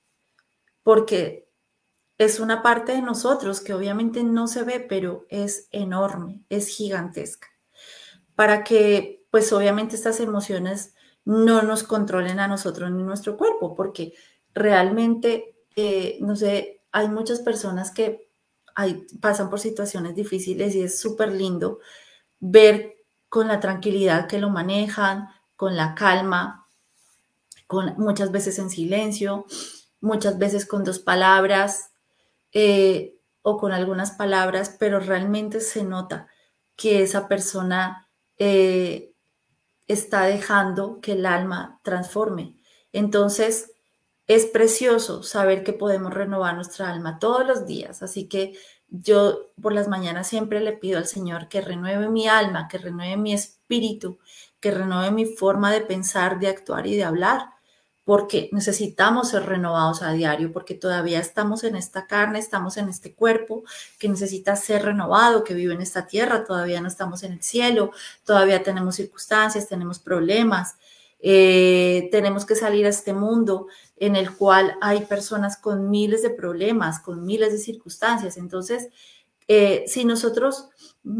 porque es una parte de nosotros que obviamente no se ve, pero es enorme, es gigantesca, para que pues obviamente estas emociones no nos controlen a nosotros ni nuestro cuerpo, porque realmente, eh, no sé, hay muchas personas que hay, pasan por situaciones difíciles y es súper lindo ver con la tranquilidad que lo manejan, con la calma, con, muchas veces en silencio, muchas veces con dos palabras eh, o con algunas palabras, pero realmente se nota que esa persona eh, está dejando que el alma transforme. Entonces, es precioso saber que podemos renovar nuestra alma todos los días. Así que yo por las mañanas siempre le pido al Señor que renueve mi alma, que renueve mi espíritu, que renueve mi forma de pensar, de actuar y de hablar, porque necesitamos ser renovados a diario, porque todavía estamos en esta carne, estamos en este cuerpo que necesita ser renovado, que vive en esta tierra, todavía no estamos en el cielo, todavía tenemos circunstancias, tenemos problemas, eh, tenemos que salir a este mundo en el cual hay personas con miles de problemas, con miles de circunstancias. Entonces, eh, si nosotros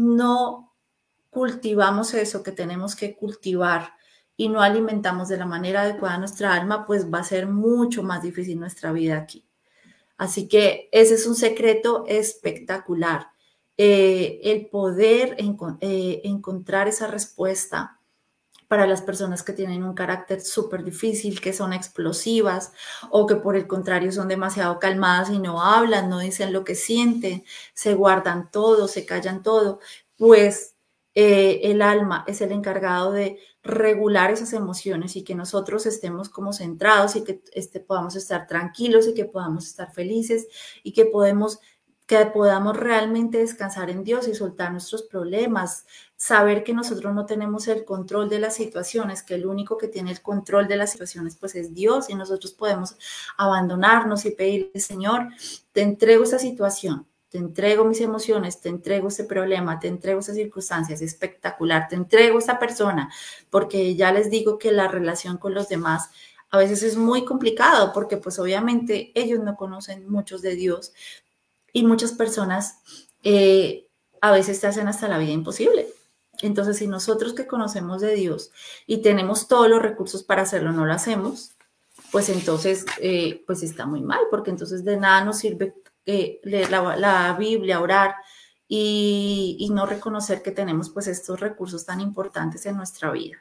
no cultivamos eso que tenemos que cultivar y no alimentamos de la manera adecuada nuestra alma, pues va a ser mucho más difícil nuestra vida aquí. Así que ese es un secreto espectacular. Eh, el poder enco eh, encontrar esa respuesta para las personas que tienen un carácter súper difícil, que son explosivas o que por el contrario son demasiado calmadas y no hablan, no dicen lo que sienten, se guardan todo, se callan todo, pues eh, el alma es el encargado de regular esas emociones y que nosotros estemos como centrados y que este, podamos estar tranquilos y que podamos estar felices y que podemos que podamos realmente descansar en Dios y soltar nuestros problemas, saber que nosotros no tenemos el control de las situaciones, que el único que tiene el control de las situaciones pues es Dios, y nosotros podemos abandonarnos y pedirle, Señor, te entrego esta situación, te entrego mis emociones, te entrego este problema, te entrego esta circunstancia, es espectacular, te entrego esta persona, porque ya les digo que la relación con los demás a veces es muy complicado, porque pues obviamente ellos no conocen muchos de Dios, y muchas personas eh, a veces te hacen hasta la vida imposible. Entonces, si nosotros que conocemos de Dios y tenemos todos los recursos para hacerlo, no lo hacemos, pues entonces, eh, pues está muy mal, porque entonces de nada nos sirve eh, leer la, la Biblia, orar y, y no reconocer que tenemos pues estos recursos tan importantes en nuestra vida.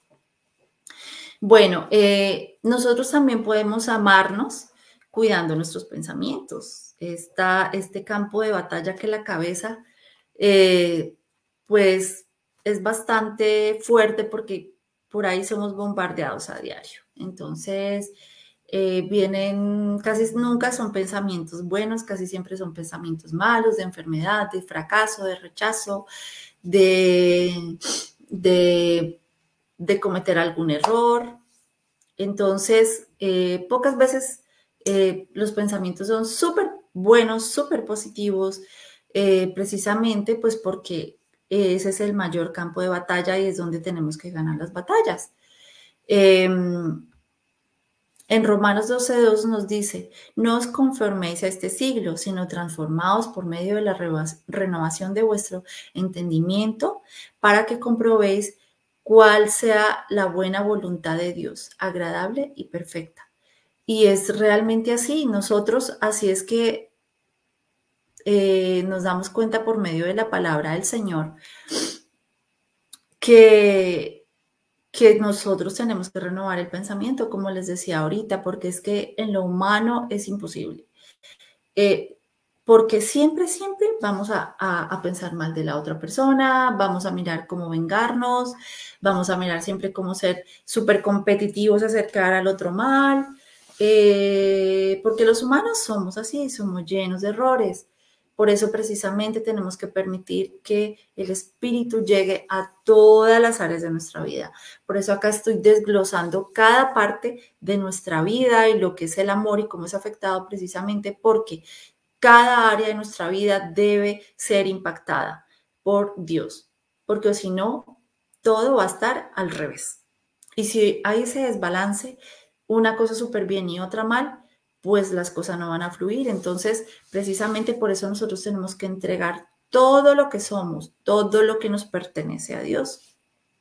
Bueno, eh, nosotros también podemos amarnos cuidando nuestros pensamientos. Esta, este campo de batalla que la cabeza, eh, pues es bastante fuerte porque por ahí somos bombardeados a diario. Entonces, eh, vienen, casi nunca son pensamientos buenos, casi siempre son pensamientos malos, de enfermedad, de fracaso, de rechazo, de, de, de cometer algún error. Entonces, eh, pocas veces eh, los pensamientos son súper buenos, súper positivos, eh, precisamente pues porque ese es el mayor campo de batalla y es donde tenemos que ganar las batallas. Eh, en Romanos doce dos nos dice, no os conforméis a este siglo, sino transformaos por medio de la renovación de vuestro entendimiento para que comprobéis cuál sea la buena voluntad de Dios, agradable y perfecta. Y es realmente así. Nosotros, así es que eh, nos damos cuenta por medio de la palabra del Señor que, que nosotros tenemos que renovar el pensamiento, como les decía ahorita, porque es que en lo humano es imposible. Eh, porque siempre, siempre vamos a, a, a, pensar mal de la otra persona, vamos a mirar cómo vengarnos, vamos a mirar siempre cómo ser súper competitivos, acercar al otro mal, eh, porque los humanos somos así, somos llenos de errores. Por eso precisamente tenemos que permitir que el Espíritu llegue a todas las áreas de nuestra vida. Por eso acá estoy desglosando cada parte de nuestra vida y lo que es el amor y cómo es afectado precisamente porque cada área de nuestra vida debe ser impactada por Dios, porque si no, todo va a estar al revés. Y si hay ese desbalance, una cosa súper bien y otra mal, pues las cosas no van a fluir. Entonces, precisamente por eso nosotros tenemos que entregar todo lo que somos, todo lo que nos pertenece a Dios.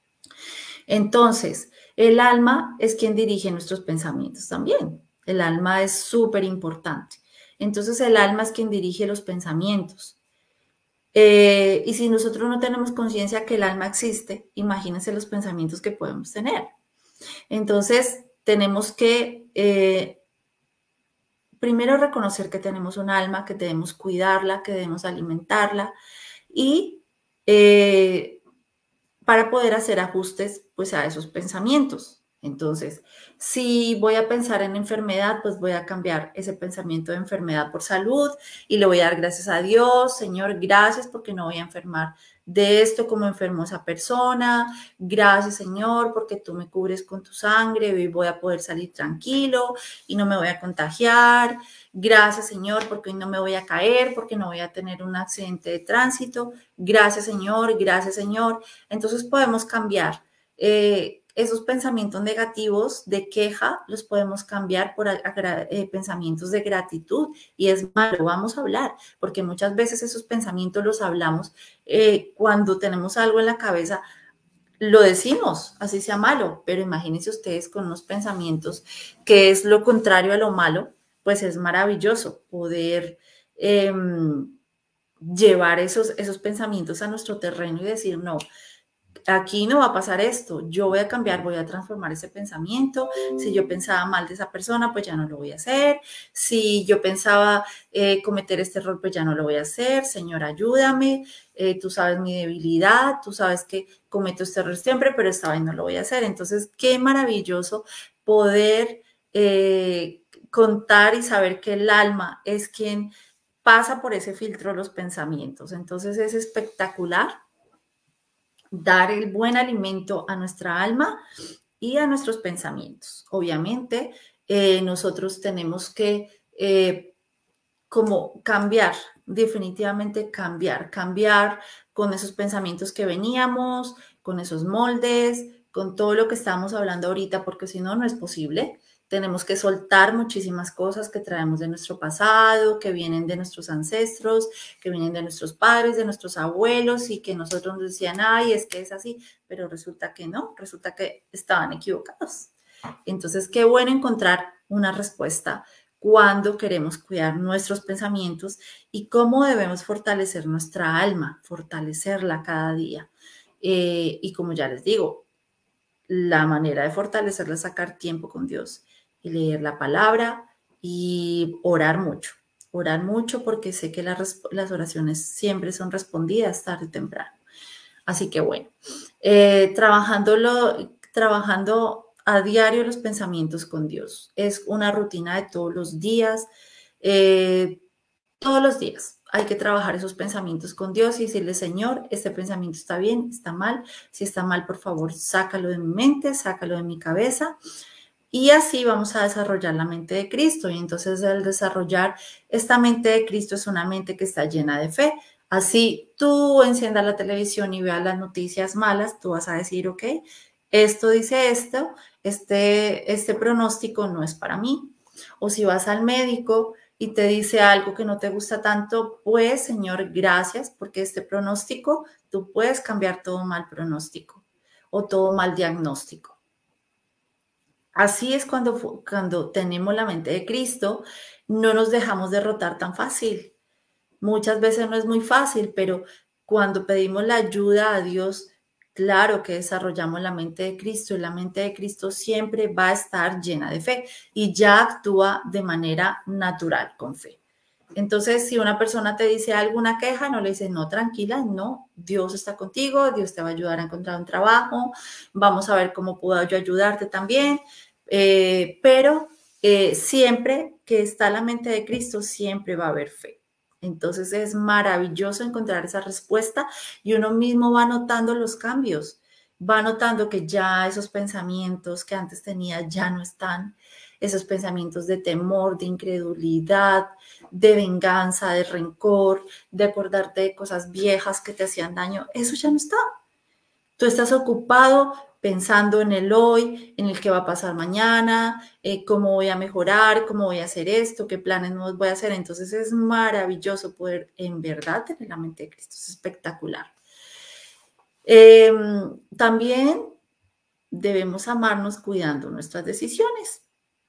Entonces, el alma es quien dirige nuestros pensamientos también. El alma es súper importante. Entonces, el alma es quien dirige los pensamientos. Eh, y si nosotros no tenemos conciencia que el alma existe, imagínense los pensamientos que podemos tener. Entonces, tenemos que eh, primero reconocer que tenemos un alma, que debemos cuidarla, que debemos alimentarla y eh, para poder hacer ajustes pues a esos pensamientos. Entonces, si voy a pensar en enfermedad, pues voy a cambiar ese pensamiento de enfermedad por salud y le voy a dar gracias a Dios, Señor, gracias porque no voy a enfermar de esto como enfermó esa persona. Gracias, Señor, porque tú me cubres con tu sangre y voy a poder salir tranquilo y no me voy a contagiar. Gracias, Señor, porque hoy no me voy a caer, porque no voy a tener un accidente de tránsito. Gracias, Señor, gracias, Señor. Entonces podemos cambiar eh, esos pensamientos negativos de queja, los podemos cambiar por eh, pensamientos de gratitud. Y es malo, vamos a hablar, porque muchas veces esos pensamientos los hablamos eh, cuando tenemos algo en la cabeza, lo decimos, así sea malo, pero imagínense ustedes con unos pensamientos que es lo contrario a lo malo, pues es maravilloso poder eh, llevar esos, esos pensamientos a nuestro terreno y decir, no, aquí no va a pasar esto, yo voy a cambiar, voy a transformar ese pensamiento. Si yo pensaba mal de esa persona, pues ya no lo voy a hacer. Si yo pensaba eh, cometer este error, pues ya no lo voy a hacer. Señor, ayúdame, eh, tú sabes mi debilidad, tú sabes que cometo este error siempre, pero esta vez no lo voy a hacer. Entonces, qué maravilloso poder eh, contar y saber que el alma es quien pasa por ese filtro los pensamientos. Entonces, es espectacular. dar el buen alimento a nuestra alma y a nuestros pensamientos. Obviamente, eh, nosotros tenemos que eh, como cambiar, definitivamente cambiar, cambiar con esos pensamientos que veníamos, con esos moldes, con todo lo que estamos hablando ahorita, porque si no, no es posible. Tenemos que soltar muchísimas cosas que traemos de nuestro pasado, que vienen de nuestros ancestros, que vienen de nuestros padres, de nuestros abuelos y que nosotros nos decían, ay, es que es así, pero resulta que no, resulta que estaban equivocados. Entonces, qué bueno encontrar una respuesta cuando queremos cuidar nuestros pensamientos y cómo debemos fortalecer nuestra alma, fortalecerla cada día. Eh, y como ya les digo, la manera de fortalecerla es sacar tiempo con Dios y leer la palabra y orar mucho. Orar mucho porque sé que las, las oraciones siempre son respondidas tarde o temprano. Así que bueno, eh, trabajándolo, trabajando a diario los pensamientos con Dios. Es una rutina de todos los días, eh, todos los días. Hay que trabajar esos pensamientos con Dios y decirle, Señor, este pensamiento está bien, está mal. Si está mal, por favor, sácalo de mi mente, sácalo de mi cabeza. Y así vamos a desarrollar la mente de Cristo. Y entonces al desarrollar esta mente de Cristo es una mente que está llena de fe. Así tú enciendas la televisión y veas las noticias malas, tú vas a decir, ok, esto dice esto, este, este pronóstico no es para mí. O si vas al médico y te dice algo que no te gusta tanto, pues Señor, gracias, porque este pronóstico, tú puedes cambiar todo mal pronóstico o todo mal diagnóstico. Así es cuando, cuando tenemos la mente de Cristo, no nos dejamos derrotar tan fácil. Muchas veces no es muy fácil, pero cuando pedimos la ayuda a Dios, claro que desarrollamos la mente de Cristo y la mente de Cristo siempre va a estar llena de fe y ya actúa de manera natural con fe. Entonces, si una persona te dice alguna queja, no le dices, no, tranquila, no, Dios está contigo, Dios te va a ayudar a encontrar un trabajo, vamos a ver cómo puedo yo ayudarte también, eh, pero eh, siempre que está la mente de Cristo, siempre va a haber fe. Entonces es maravilloso encontrar esa respuesta y uno mismo va notando los cambios, va notando que ya esos pensamientos que antes tenía ya no están, esos pensamientos de temor, de incredulidad, de venganza, de rencor, de acordarte de cosas viejas que te hacían daño, eso ya no está. Tú estás ocupado pensando en el hoy, en el que va a pasar mañana, eh, cómo voy a mejorar, cómo voy a hacer esto, qué planes nuevos voy a hacer. Entonces es maravilloso poder en verdad tener la mente de Cristo, es espectacular. Eh, también debemos amarnos cuidando nuestras decisiones.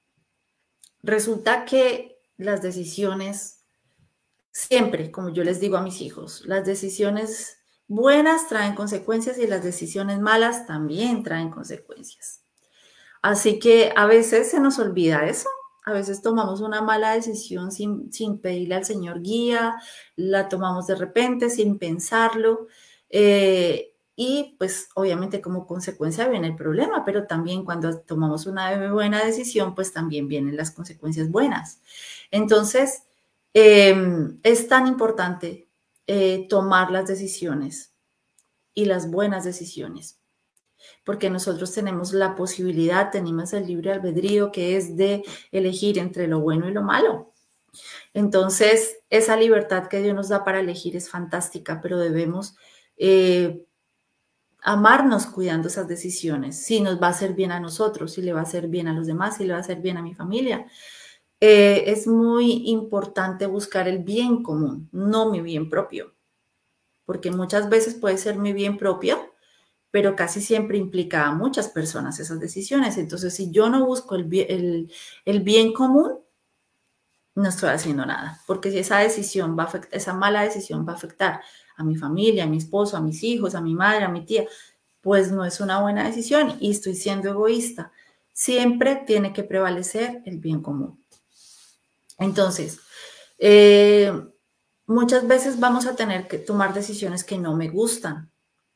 Resulta que las decisiones, siempre, como yo les digo a mis hijos, las decisiones buenas traen consecuencias y las decisiones malas también traen consecuencias. Así que a veces se nos olvida eso. A veces tomamos una mala decisión sin, sin pedirle al Señor guía, la tomamos de repente sin pensarlo. Eh, y pues obviamente como consecuencia viene el problema, pero también cuando tomamos una buena decisión, pues también vienen las consecuencias buenas. Entonces, eh, es tan importante eh, tomar las decisiones y las buenas decisiones, porque nosotros tenemos la posibilidad, tenemos el libre albedrío que es de elegir entre lo bueno y lo malo. Entonces, esa libertad que Dios nos da para elegir es fantástica, pero debemos eh, amarnos cuidando esas decisiones, si nos va a hacer bien a nosotros, si le va a hacer bien a los demás, si le va a hacer bien a mi familia. Eh, es muy importante buscar el bien común, no mi bien propio, porque muchas veces puede ser mi bien propio, pero casi siempre implica a muchas personas esas decisiones. Entonces, si yo no busco el bien, el, el bien común, no estoy haciendo nada, porque si esa decisión va a afectar, esa mala decisión va a afectar a mi familia, a mi esposo, a mis hijos, a mi madre, a mi tía, pues no es una buena decisión y estoy siendo egoísta. Siempre tiene que prevalecer el bien común. Entonces, eh, muchas veces vamos a tener que tomar decisiones que no me gustan.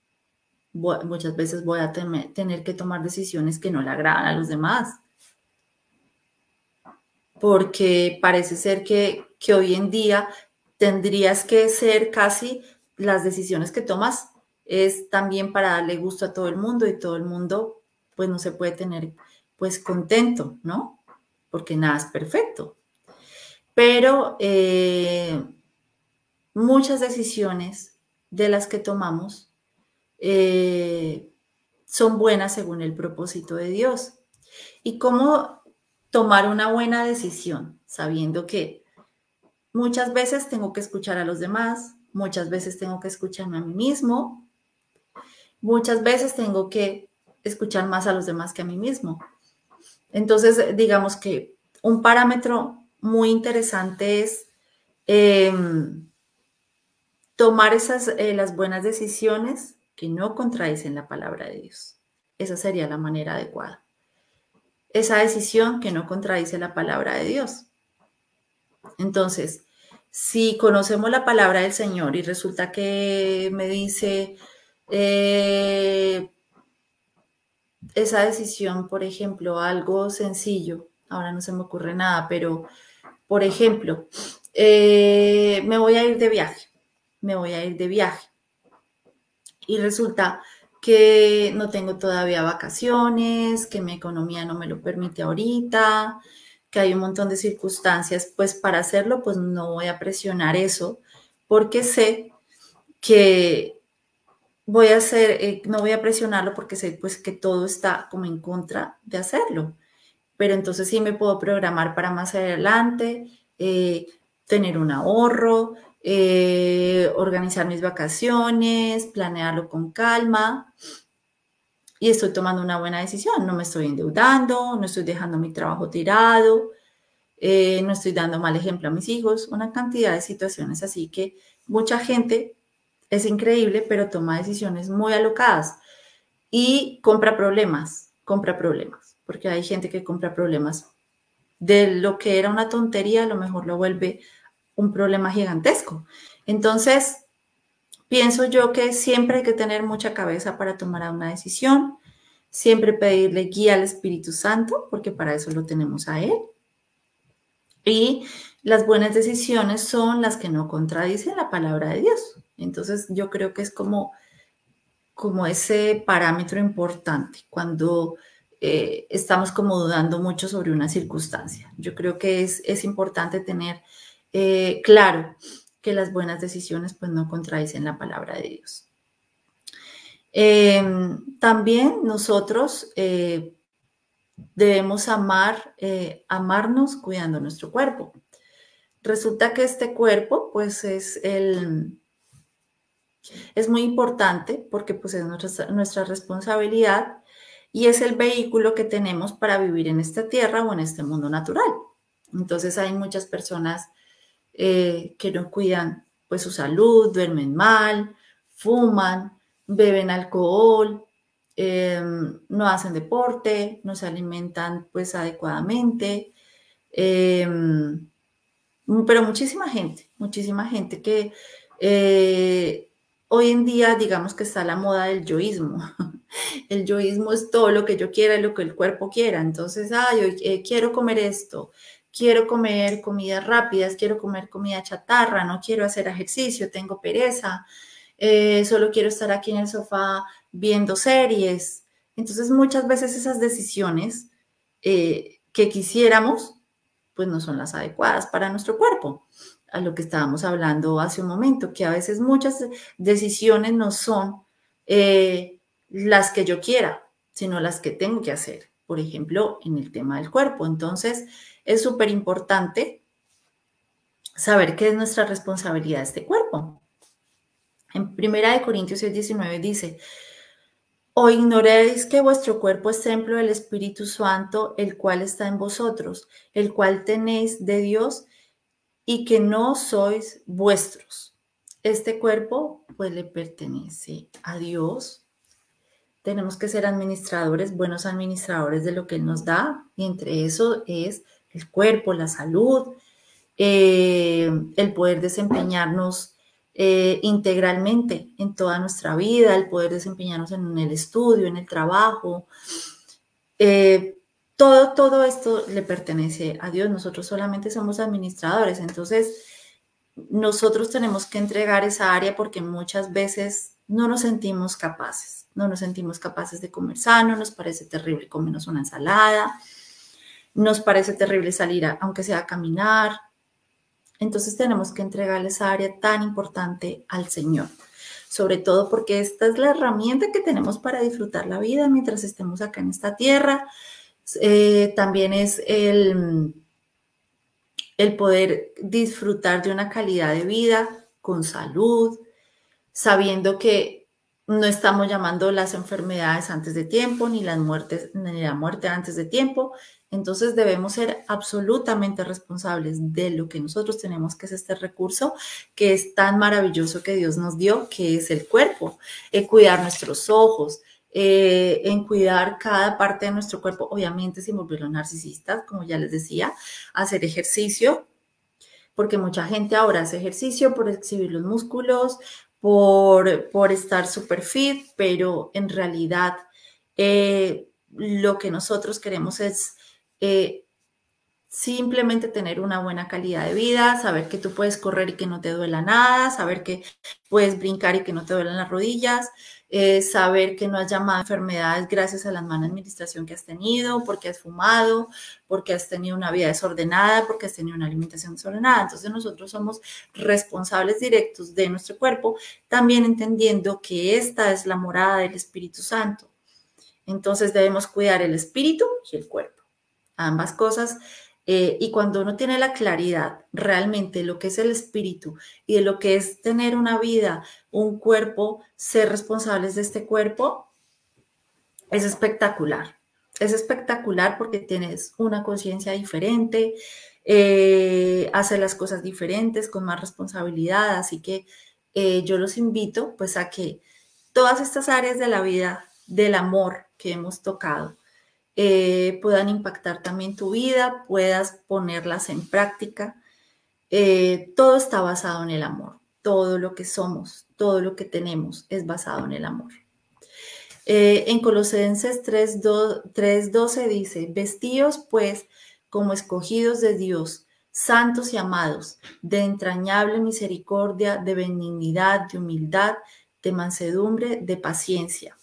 Muchas veces voy a tener que tomar decisiones que no le agradan a los demás. Porque parece ser que, que hoy en día tendrías que ser casi las decisiones que tomas es también para darle gusto a todo el mundo y todo el mundo pues no se puede tener pues contento, ¿no? Porque nada es perfecto. Pero eh, muchas decisiones de las que tomamos eh, son buenas según el propósito de Dios. ¿Y cómo tomar una buena decisión? Sabiendo que muchas veces tengo que escuchar a los demás, muchas veces tengo que escucharme a mí mismo, muchas veces tengo que escuchar más a los demás que a mí mismo. Entonces, digamos que un parámetro muy interesante es eh, tomar esas, eh, las buenas decisiones que no contradicen la palabra de Dios. Esa sería la manera adecuada. Esa decisión que no contradice la palabra de Dios. Entonces, si conocemos la palabra del Señor y resulta que me dice eh, esa decisión, por ejemplo, algo sencillo, ahora no se me ocurre nada, pero, por ejemplo, eh, me voy a ir de viaje, me voy a ir de viaje y resulta que no tengo todavía vacaciones, que mi economía no me lo permite ahorita, que hay un montón de circunstancias, pues para hacerlo, pues no voy a presionar eso, porque sé que voy a hacer, eh, no voy a presionarlo porque sé pues que todo está como en contra de hacerlo. Pero entonces sí me puedo programar para más adelante, eh, tener un ahorro, eh, organizar mis vacaciones, planearlo con calma. Y estoy tomando una buena decisión, no me estoy endeudando, no estoy dejando mi trabajo tirado, eh, no estoy dando mal ejemplo a mis hijos, una cantidad de situaciones así que mucha gente es increíble, pero toma decisiones muy alocadas y compra problemas, compra problemas, porque hay gente que compra problemas de lo que era una tontería, a lo mejor lo vuelve un problema gigantesco. Entonces, pienso yo que siempre hay que tener mucha cabeza para tomar una decisión, siempre pedirle guía al Espíritu Santo, porque para eso lo tenemos a Él. Y las buenas decisiones son las que no contradicen la palabra de Dios. Entonces, yo creo que es como, como ese parámetro importante cuando eh, estamos como dudando mucho sobre una circunstancia. Yo creo que es, es importante tener eh, claro que las buenas decisiones pues no contradicen la palabra de Dios. Eh, también nosotros eh, debemos amar, eh, amarnos cuidando nuestro cuerpo. Resulta que este cuerpo pues es, el, es muy importante porque pues es nuestra, nuestra responsabilidad y es el vehículo que tenemos para vivir en esta tierra o en este mundo natural. Entonces hay muchas personas eh, que no cuidan pues su salud, duermen mal, fuman, beben alcohol, eh, no hacen deporte, no se alimentan pues adecuadamente, eh, pero muchísima gente, muchísima gente que eh, hoy en día digamos que está la moda del yoísmo. El yoísmo es todo lo que yo quiera y lo que el cuerpo quiera. Entonces, ah, yo eh, quiero comer esto, quiero comer comidas rápidas, quiero comer comida chatarra, no quiero hacer ejercicio, tengo pereza, eh, solo quiero estar aquí en el sofá viendo series. Entonces, muchas veces esas decisiones eh, que quisiéramos, pues no son las adecuadas para nuestro cuerpo. A lo que estábamos hablando hace un momento, que a veces muchas decisiones no son eh, las que yo quiera, sino las que tengo que hacer. Por ejemplo, en el tema del cuerpo. Entonces, es súper importante saber qué es nuestra responsabilidad de este cuerpo. En primera de Corintios seis diecinueve dice, ¿o ignoráis que vuestro cuerpo es templo del Espíritu Santo, el cual está en vosotros, el cual tenéis de Dios y que no sois vuestros? Este cuerpo pues le pertenece a Dios. Tenemos que ser administradores, buenos administradores de lo que Él nos da, y entre eso es el cuerpo, la salud, eh, el poder desempeñarnos eh, integralmente en toda nuestra vida, el poder desempeñarnos en el estudio, en el trabajo. Eh, todo, todo esto le pertenece a Dios, nosotros solamente somos administradores, entonces nosotros tenemos que entregar esa área porque muchas veces no nos sentimos capaces, no nos sentimos capaces de comer sano, nos parece terrible comernos una ensalada, nos parece terrible salir, a, aunque sea a caminar. Entonces tenemos que entregarle esa área tan importante al Señor, sobre todo porque esta es la herramienta que tenemos para disfrutar la vida mientras estemos acá en esta tierra. Eh, también es el, el poder disfrutar de una calidad de vida con salud, sabiendo que no estamos llamando las enfermedades antes de tiempo, ni las muertes, ni la muerte antes de tiempo. Entonces debemos ser absolutamente responsables de lo que nosotros tenemos, que es este recurso que es tan maravilloso que Dios nos dio, que es el cuerpo, eh, cuidar nuestros ojos, eh, en cuidar cada parte de nuestro cuerpo, obviamente sin volverlo narcisistas, como ya les decía, hacer ejercicio, porque mucha gente ahora hace ejercicio por exhibir los músculos, por, por estar super fit, pero en realidad eh, lo que nosotros queremos es eh, simplemente tener una buena calidad de vida, saber que tú puedes correr y que no te duela nada, saber que puedes brincar y que no te duelen las rodillas, eh, saber que no has llamado a enfermedades gracias a la mala administración que has tenido, porque has fumado, porque has tenido una vida desordenada, porque has tenido una alimentación desordenada. Entonces nosotros somos responsables directos de nuestro cuerpo, también entendiendo que esta es la morada del Espíritu Santo. Entonces debemos cuidar el espíritu y el cuerpo, ambas cosas. Eh, y cuando uno tiene la claridad realmente de lo que es el espíritu y de lo que es tener una vida, un cuerpo, ser responsables de este cuerpo, es espectacular. Es espectacular porque tienes una conciencia diferente, eh, hacer las cosas diferentes, con más responsabilidad. Así que eh, yo los invito pues a que todas estas áreas de la vida, del amor que hemos tocado, Eh, puedan impactar también tu vida, puedas ponerlas en práctica. Eh, todo está basado en el amor. Todo lo que somos, todo lo que tenemos es basado en el amor. Eh, en Colosenses tres doce dice, vestíos pues como escogidos de Dios, santos y amados, de entrañable misericordia, de benignidad, de humildad, de mansedumbre, de paciencia.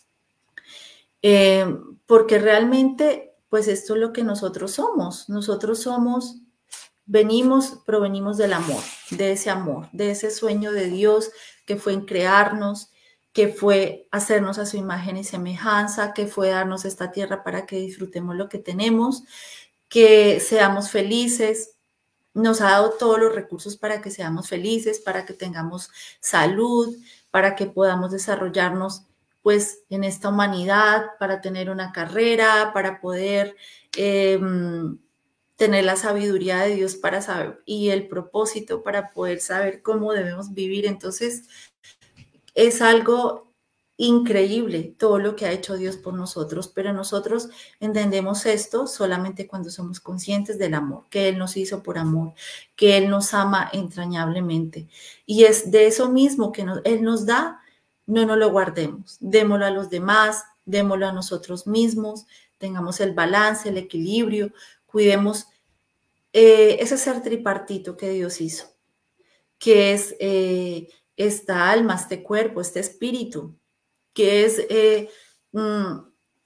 Eh, porque realmente, pues esto es lo que nosotros somos. Nosotros somos, venimos, provenimos del amor, de ese amor, de ese sueño de Dios que fue en crearnos, que fue hacernos a su imagen y semejanza, que fue darnos esta tierra para que disfrutemos lo que tenemos, que seamos felices. Nos ha dado todos los recursos para que seamos felices, para que tengamos salud, para que podamos desarrollarnos pues en esta humanidad, para tener una carrera, para poder eh, tener la sabiduría de Dios para saber y el propósito para poder saber cómo debemos vivir. Entonces es algo increíble todo lo que ha hecho Dios por nosotros, pero nosotros entendemos esto solamente cuando somos conscientes del amor, que Él nos hizo por amor, que Él nos ama entrañablemente. Y es de eso mismo que nos, Él nos da. No nos lo guardemos, démoslo a los demás, démoslo a nosotros mismos, tengamos el balance, el equilibrio, cuidemos eh, ese ser tripartito que Dios hizo, que es eh, esta alma, este cuerpo, este espíritu, que es eh, mm,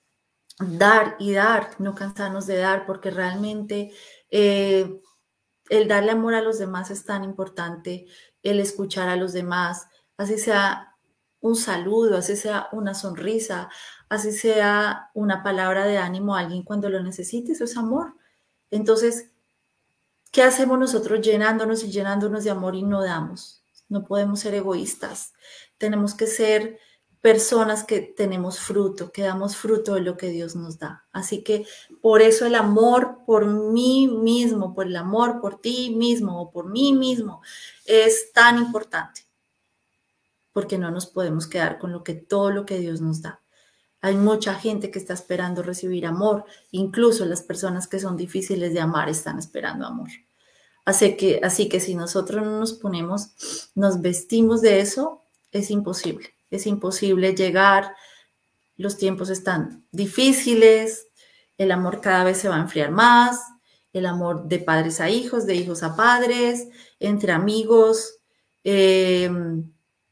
dar y dar, no cansarnos de dar, porque realmente eh, el darle amor a los demás es tan importante, el escuchar a los demás, así sea un saludo, así sea una sonrisa, así sea una palabra de ánimo a alguien cuando lo necesite, eso es amor. Entonces, ¿qué hacemos nosotros llenándonos y llenándonos de amor y no damos? No podemos ser egoístas. Tenemos que ser personas que tenemos fruto, que damos fruto de lo que Dios nos da. Así que por eso el amor por mí mismo, por el amor por ti mismo o por mí mismo es tan importante. Porque no nos podemos quedar con lo que, todo lo que Dios nos da. Hay mucha gente que está esperando recibir amor, incluso las personas que son difíciles de amar están esperando amor. Así que, así que si nosotros no nos ponemos, nos vestimos de eso, es imposible. Es imposible llegar, los tiempos están difíciles, el amor cada vez se va a enfriar más, el amor de padres a hijos, de hijos a padres, entre amigos, eh,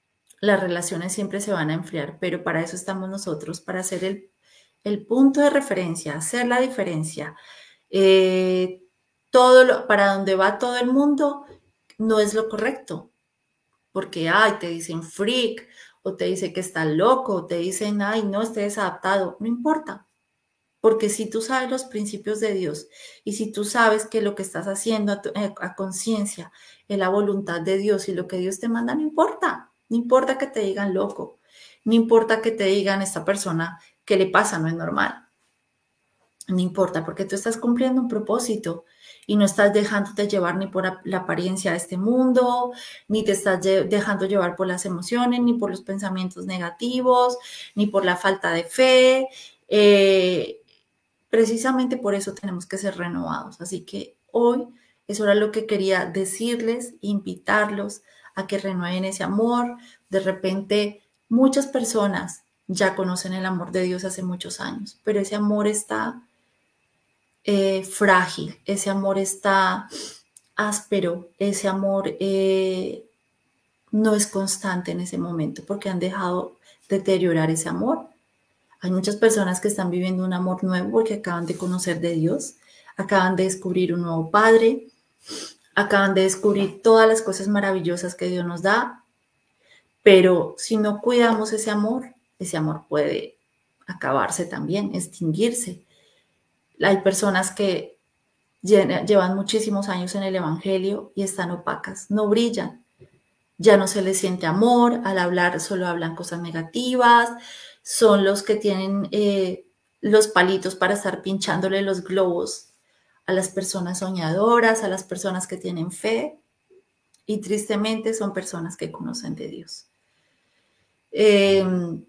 las relaciones siempre se van a enfriar, pero para eso estamos nosotros, para hacer el, el punto de referencia, hacer la diferencia. Eh, todo lo, para donde va todo el mundo no es lo correcto, porque, ay, te dicen freak, o te dicen que estás loco, o te dicen, ay, no, estés desadaptado, no importa. Porque si tú sabes los principios de Dios y si tú sabes que lo que estás haciendo a, eh, a conciencia es la voluntad de Dios y lo que Dios te manda, no importa. No importa que te digan loco. No importa que te digan esta persona, ¿qué le pasa? No es normal. No importa, porque tú estás cumpliendo un propósito y no estás dejándote llevar ni por la apariencia de este mundo, ni te estás dejando llevar por las emociones, ni por los pensamientos negativos, ni por la falta de fe. Eh, Precisamente por eso tenemos que ser renovados. Así que hoy eso era lo que quería decirles, invitarlos a que renueven ese amor. De repente, muchas personas ya conocen el amor de Dios hace muchos años, pero ese amor está eh, frágil, ese amor está áspero, ese amor eh, no es constante en ese momento porque han dejado deteriorar ese amor. Hay muchas personas que están viviendo un amor nuevo porque acaban de conocer de Dios, acaban de descubrir un nuevo Padre, acaban de descubrir todas las cosas maravillosas que Dios nos da, pero si no cuidamos ese amor, ese amor puede acabarse también, extinguirse. Hay personas que llevan muchísimos años en el Evangelio y están opacas, no brillan. Ya no se les siente amor, al hablar solo hablan cosas negativas, son los que tienen eh, los palitos para estar pinchándole los globos a las personas soñadoras, a las personas que tienen fe, y tristemente son personas que conocen de Dios. Eh,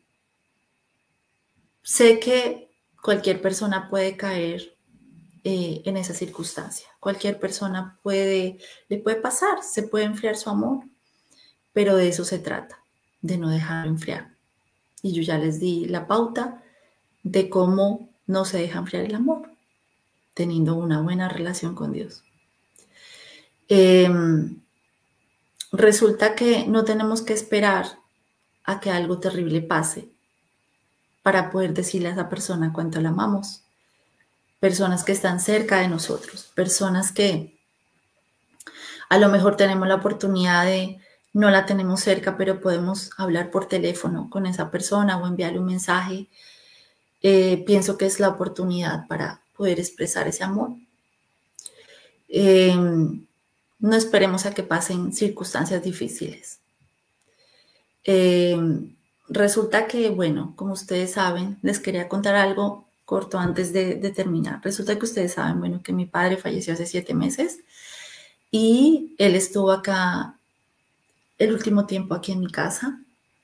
sé que cualquier persona puede caer eh, en esa circunstancia, cualquier persona puede, le puede pasar, se puede enfriar su amor, pero de eso se trata, de no dejarlo enfriar. Y yo ya les di la pauta de cómo no se deja enfriar el amor, teniendo una buena relación con Dios. Eh, resulta que no tenemos que esperar a que algo terrible pase para poder decirle a esa persona cuánto la amamos. Personas que están cerca de nosotros, personas que a lo mejor tenemos la oportunidad de, no la tenemos cerca, pero podemos hablar por teléfono con esa persona o enviarle un mensaje. Eh, pienso que es la oportunidad para poder expresar ese amor. Eh, no esperemos a que pasen circunstancias difíciles. Eh, resulta que, bueno, como ustedes saben, les quería contar algo corto antes de, de terminar. Resulta que ustedes saben, bueno, que mi padre falleció hace siete meses y él estuvo acá el último tiempo aquí en mi casa.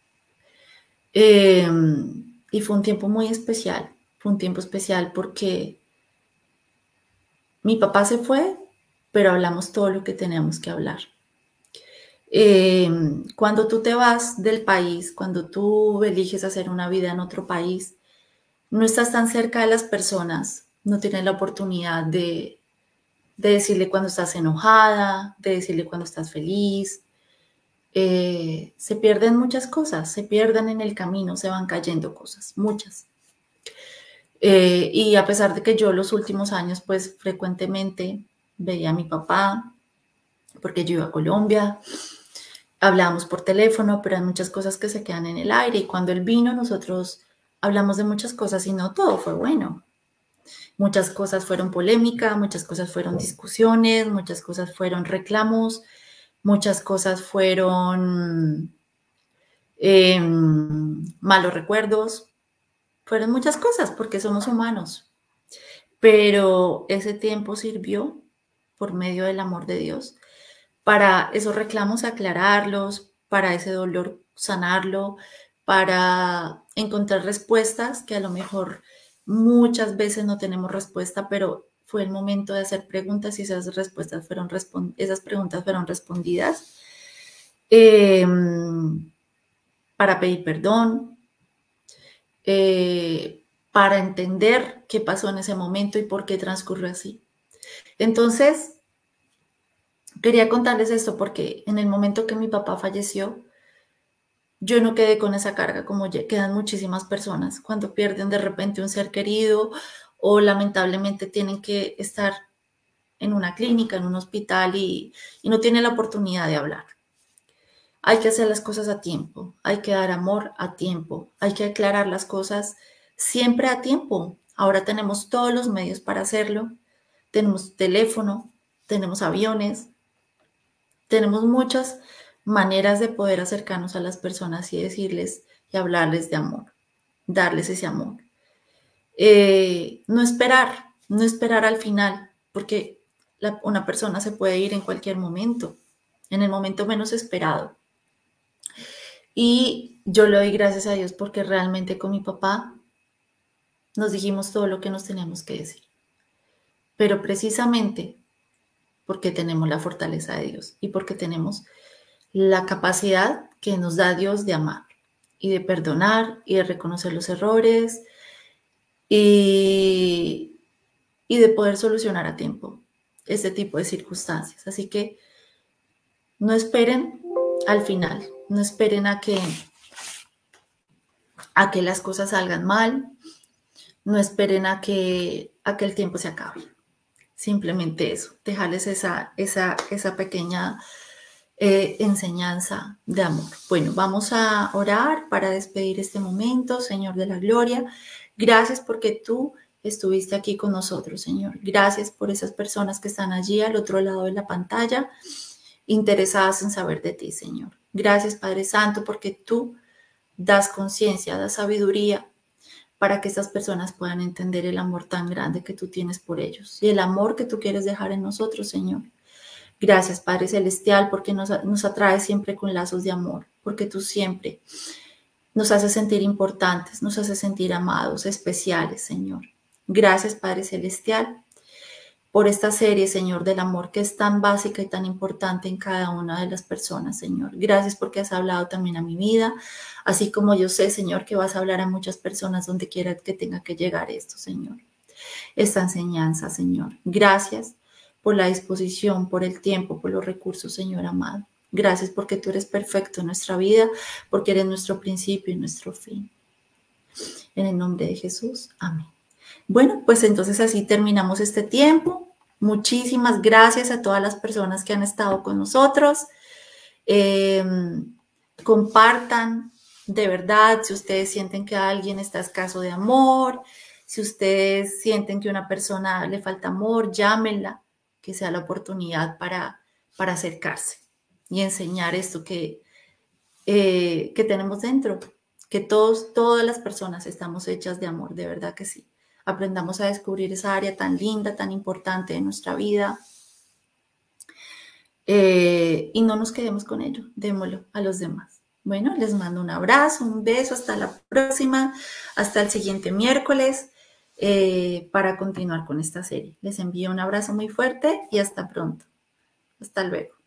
Eh, y fue un tiempo muy especial, fue un tiempo especial porque mi papá se fue, pero hablamos todo lo que teníamos que hablar. Eh, cuando tú te vas del país, cuando tú eliges hacer una vida en otro país, no estás tan cerca de las personas, no tienes la oportunidad de, de decirle cuando estás enojada, de decirle cuando estás feliz. Eh, se pierden muchas cosas, se pierden en el camino, se van cayendo cosas, muchas. Eh, y a pesar de que yo los últimos años, pues frecuentemente veía a mi papá, porque yo iba a Colombia, hablábamos por teléfono, pero hay muchas cosas que se quedan en el aire. Y cuando él vino, nosotros hablamos de muchas cosas y no todo fue bueno. Muchas cosas fueron polémica, muchas cosas fueron discusiones, muchas cosas fueron reclamos, muchas cosas fueron eh, malos recuerdos, fueron muchas cosas porque somos humanos. Pero ese tiempo sirvió por medio del amor de Dios para esos reclamos aclararlos, para ese dolor sanarlo, para encontrar respuestas que a lo mejor muchas veces no tenemos respuesta, pero fue el momento de hacer preguntas y esas respuestas fueron esas preguntas fueron respondidas, eh, para pedir perdón, eh, para entender qué pasó en ese momento y por qué transcurrió así. Entonces, quería contarles esto porque en el momento que mi papá falleció, yo no quedé con esa carga como ya quedan muchísimas personas cuando pierden de repente un ser querido o lamentablemente tienen que estar en una clínica, en un hospital y, y no tienen la oportunidad de hablar. Hay que hacer las cosas a tiempo, hay que dar amor a tiempo, hay que aclarar las cosas siempre a tiempo. Ahora tenemos todos los medios para hacerlo, tenemos teléfono, tenemos aviones, tenemos muchas maneras de poder acercarnos a las personas y decirles y hablarles de amor, darles ese amor. Eh, no esperar, no esperar al final, porque la, una persona se puede ir en cualquier momento, en el momento menos esperado. Y yo le doy gracias a Dios porque realmente con mi papá nos dijimos todo lo que nos teníamos que decir. Pero precisamente porque tenemos la fortaleza de Dios y porque tenemos la capacidad que nos da Dios de amar y de perdonar y de reconocer los errores y, y de poder solucionar a tiempo este tipo de circunstancias. Así que no esperen al final, no esperen a que, a que las cosas salgan mal, no esperen a que, a que el tiempo se acabe. Simplemente eso, dejarles esa, esa, esa pequeña eh, enseñanza de amor. Bueno, vamos a orar para despedir este momento, Señor de la Gloria. Gracias porque tú estuviste aquí con nosotros, Señor. Gracias por esas personas que están allí al otro lado de la pantalla, interesadas en saber de ti, Señor. Gracias, Padre Santo, porque tú das conciencia, das sabiduría para que estas personas puedan entender el amor tan grande que tú tienes por ellos y el amor que tú quieres dejar en nosotros, Señor. Gracias, Padre Celestial, porque nos, nos atraes siempre con lazos de amor, porque tú siempre nos haces sentir importantes, nos haces sentir amados, especiales, Señor. Gracias, Padre Celestial, por esta serie, Señor, del amor que es tan básica y tan importante en cada una de las personas, Señor. Gracias porque has hablado también a mi vida, así como yo sé, Señor, que vas a hablar a muchas personas donde quiera que tenga que llegar esto, Señor. Esta enseñanza, Señor. Gracias por la disposición, por el tiempo, por los recursos, Señor amado. Gracias porque tú eres perfecto en nuestra vida, porque eres nuestro principio y nuestro fin. En el nombre de Jesús, amén. Bueno, pues entonces así terminamos este tiempo. Muchísimas gracias a todas las personas que han estado con nosotros. Eh, compartan, de verdad, si ustedes sienten que alguien está escaso de amor, si ustedes sienten que a una persona le falta amor, llámenla, que sea la oportunidad para, para acercarse y enseñar esto que, eh, que tenemos dentro, que todos, todas las personas estamos hechas de amor, de verdad que sí. Aprendamos a descubrir esa área tan linda, tan importante de nuestra vida. Eh, y no nos quedemos con ello, démoslo a los demás. Bueno, les mando un abrazo, un beso, hasta la próxima, hasta el siguiente miércoles eh, para continuar con esta serie. Les envío un abrazo muy fuerte y hasta pronto. Hasta luego.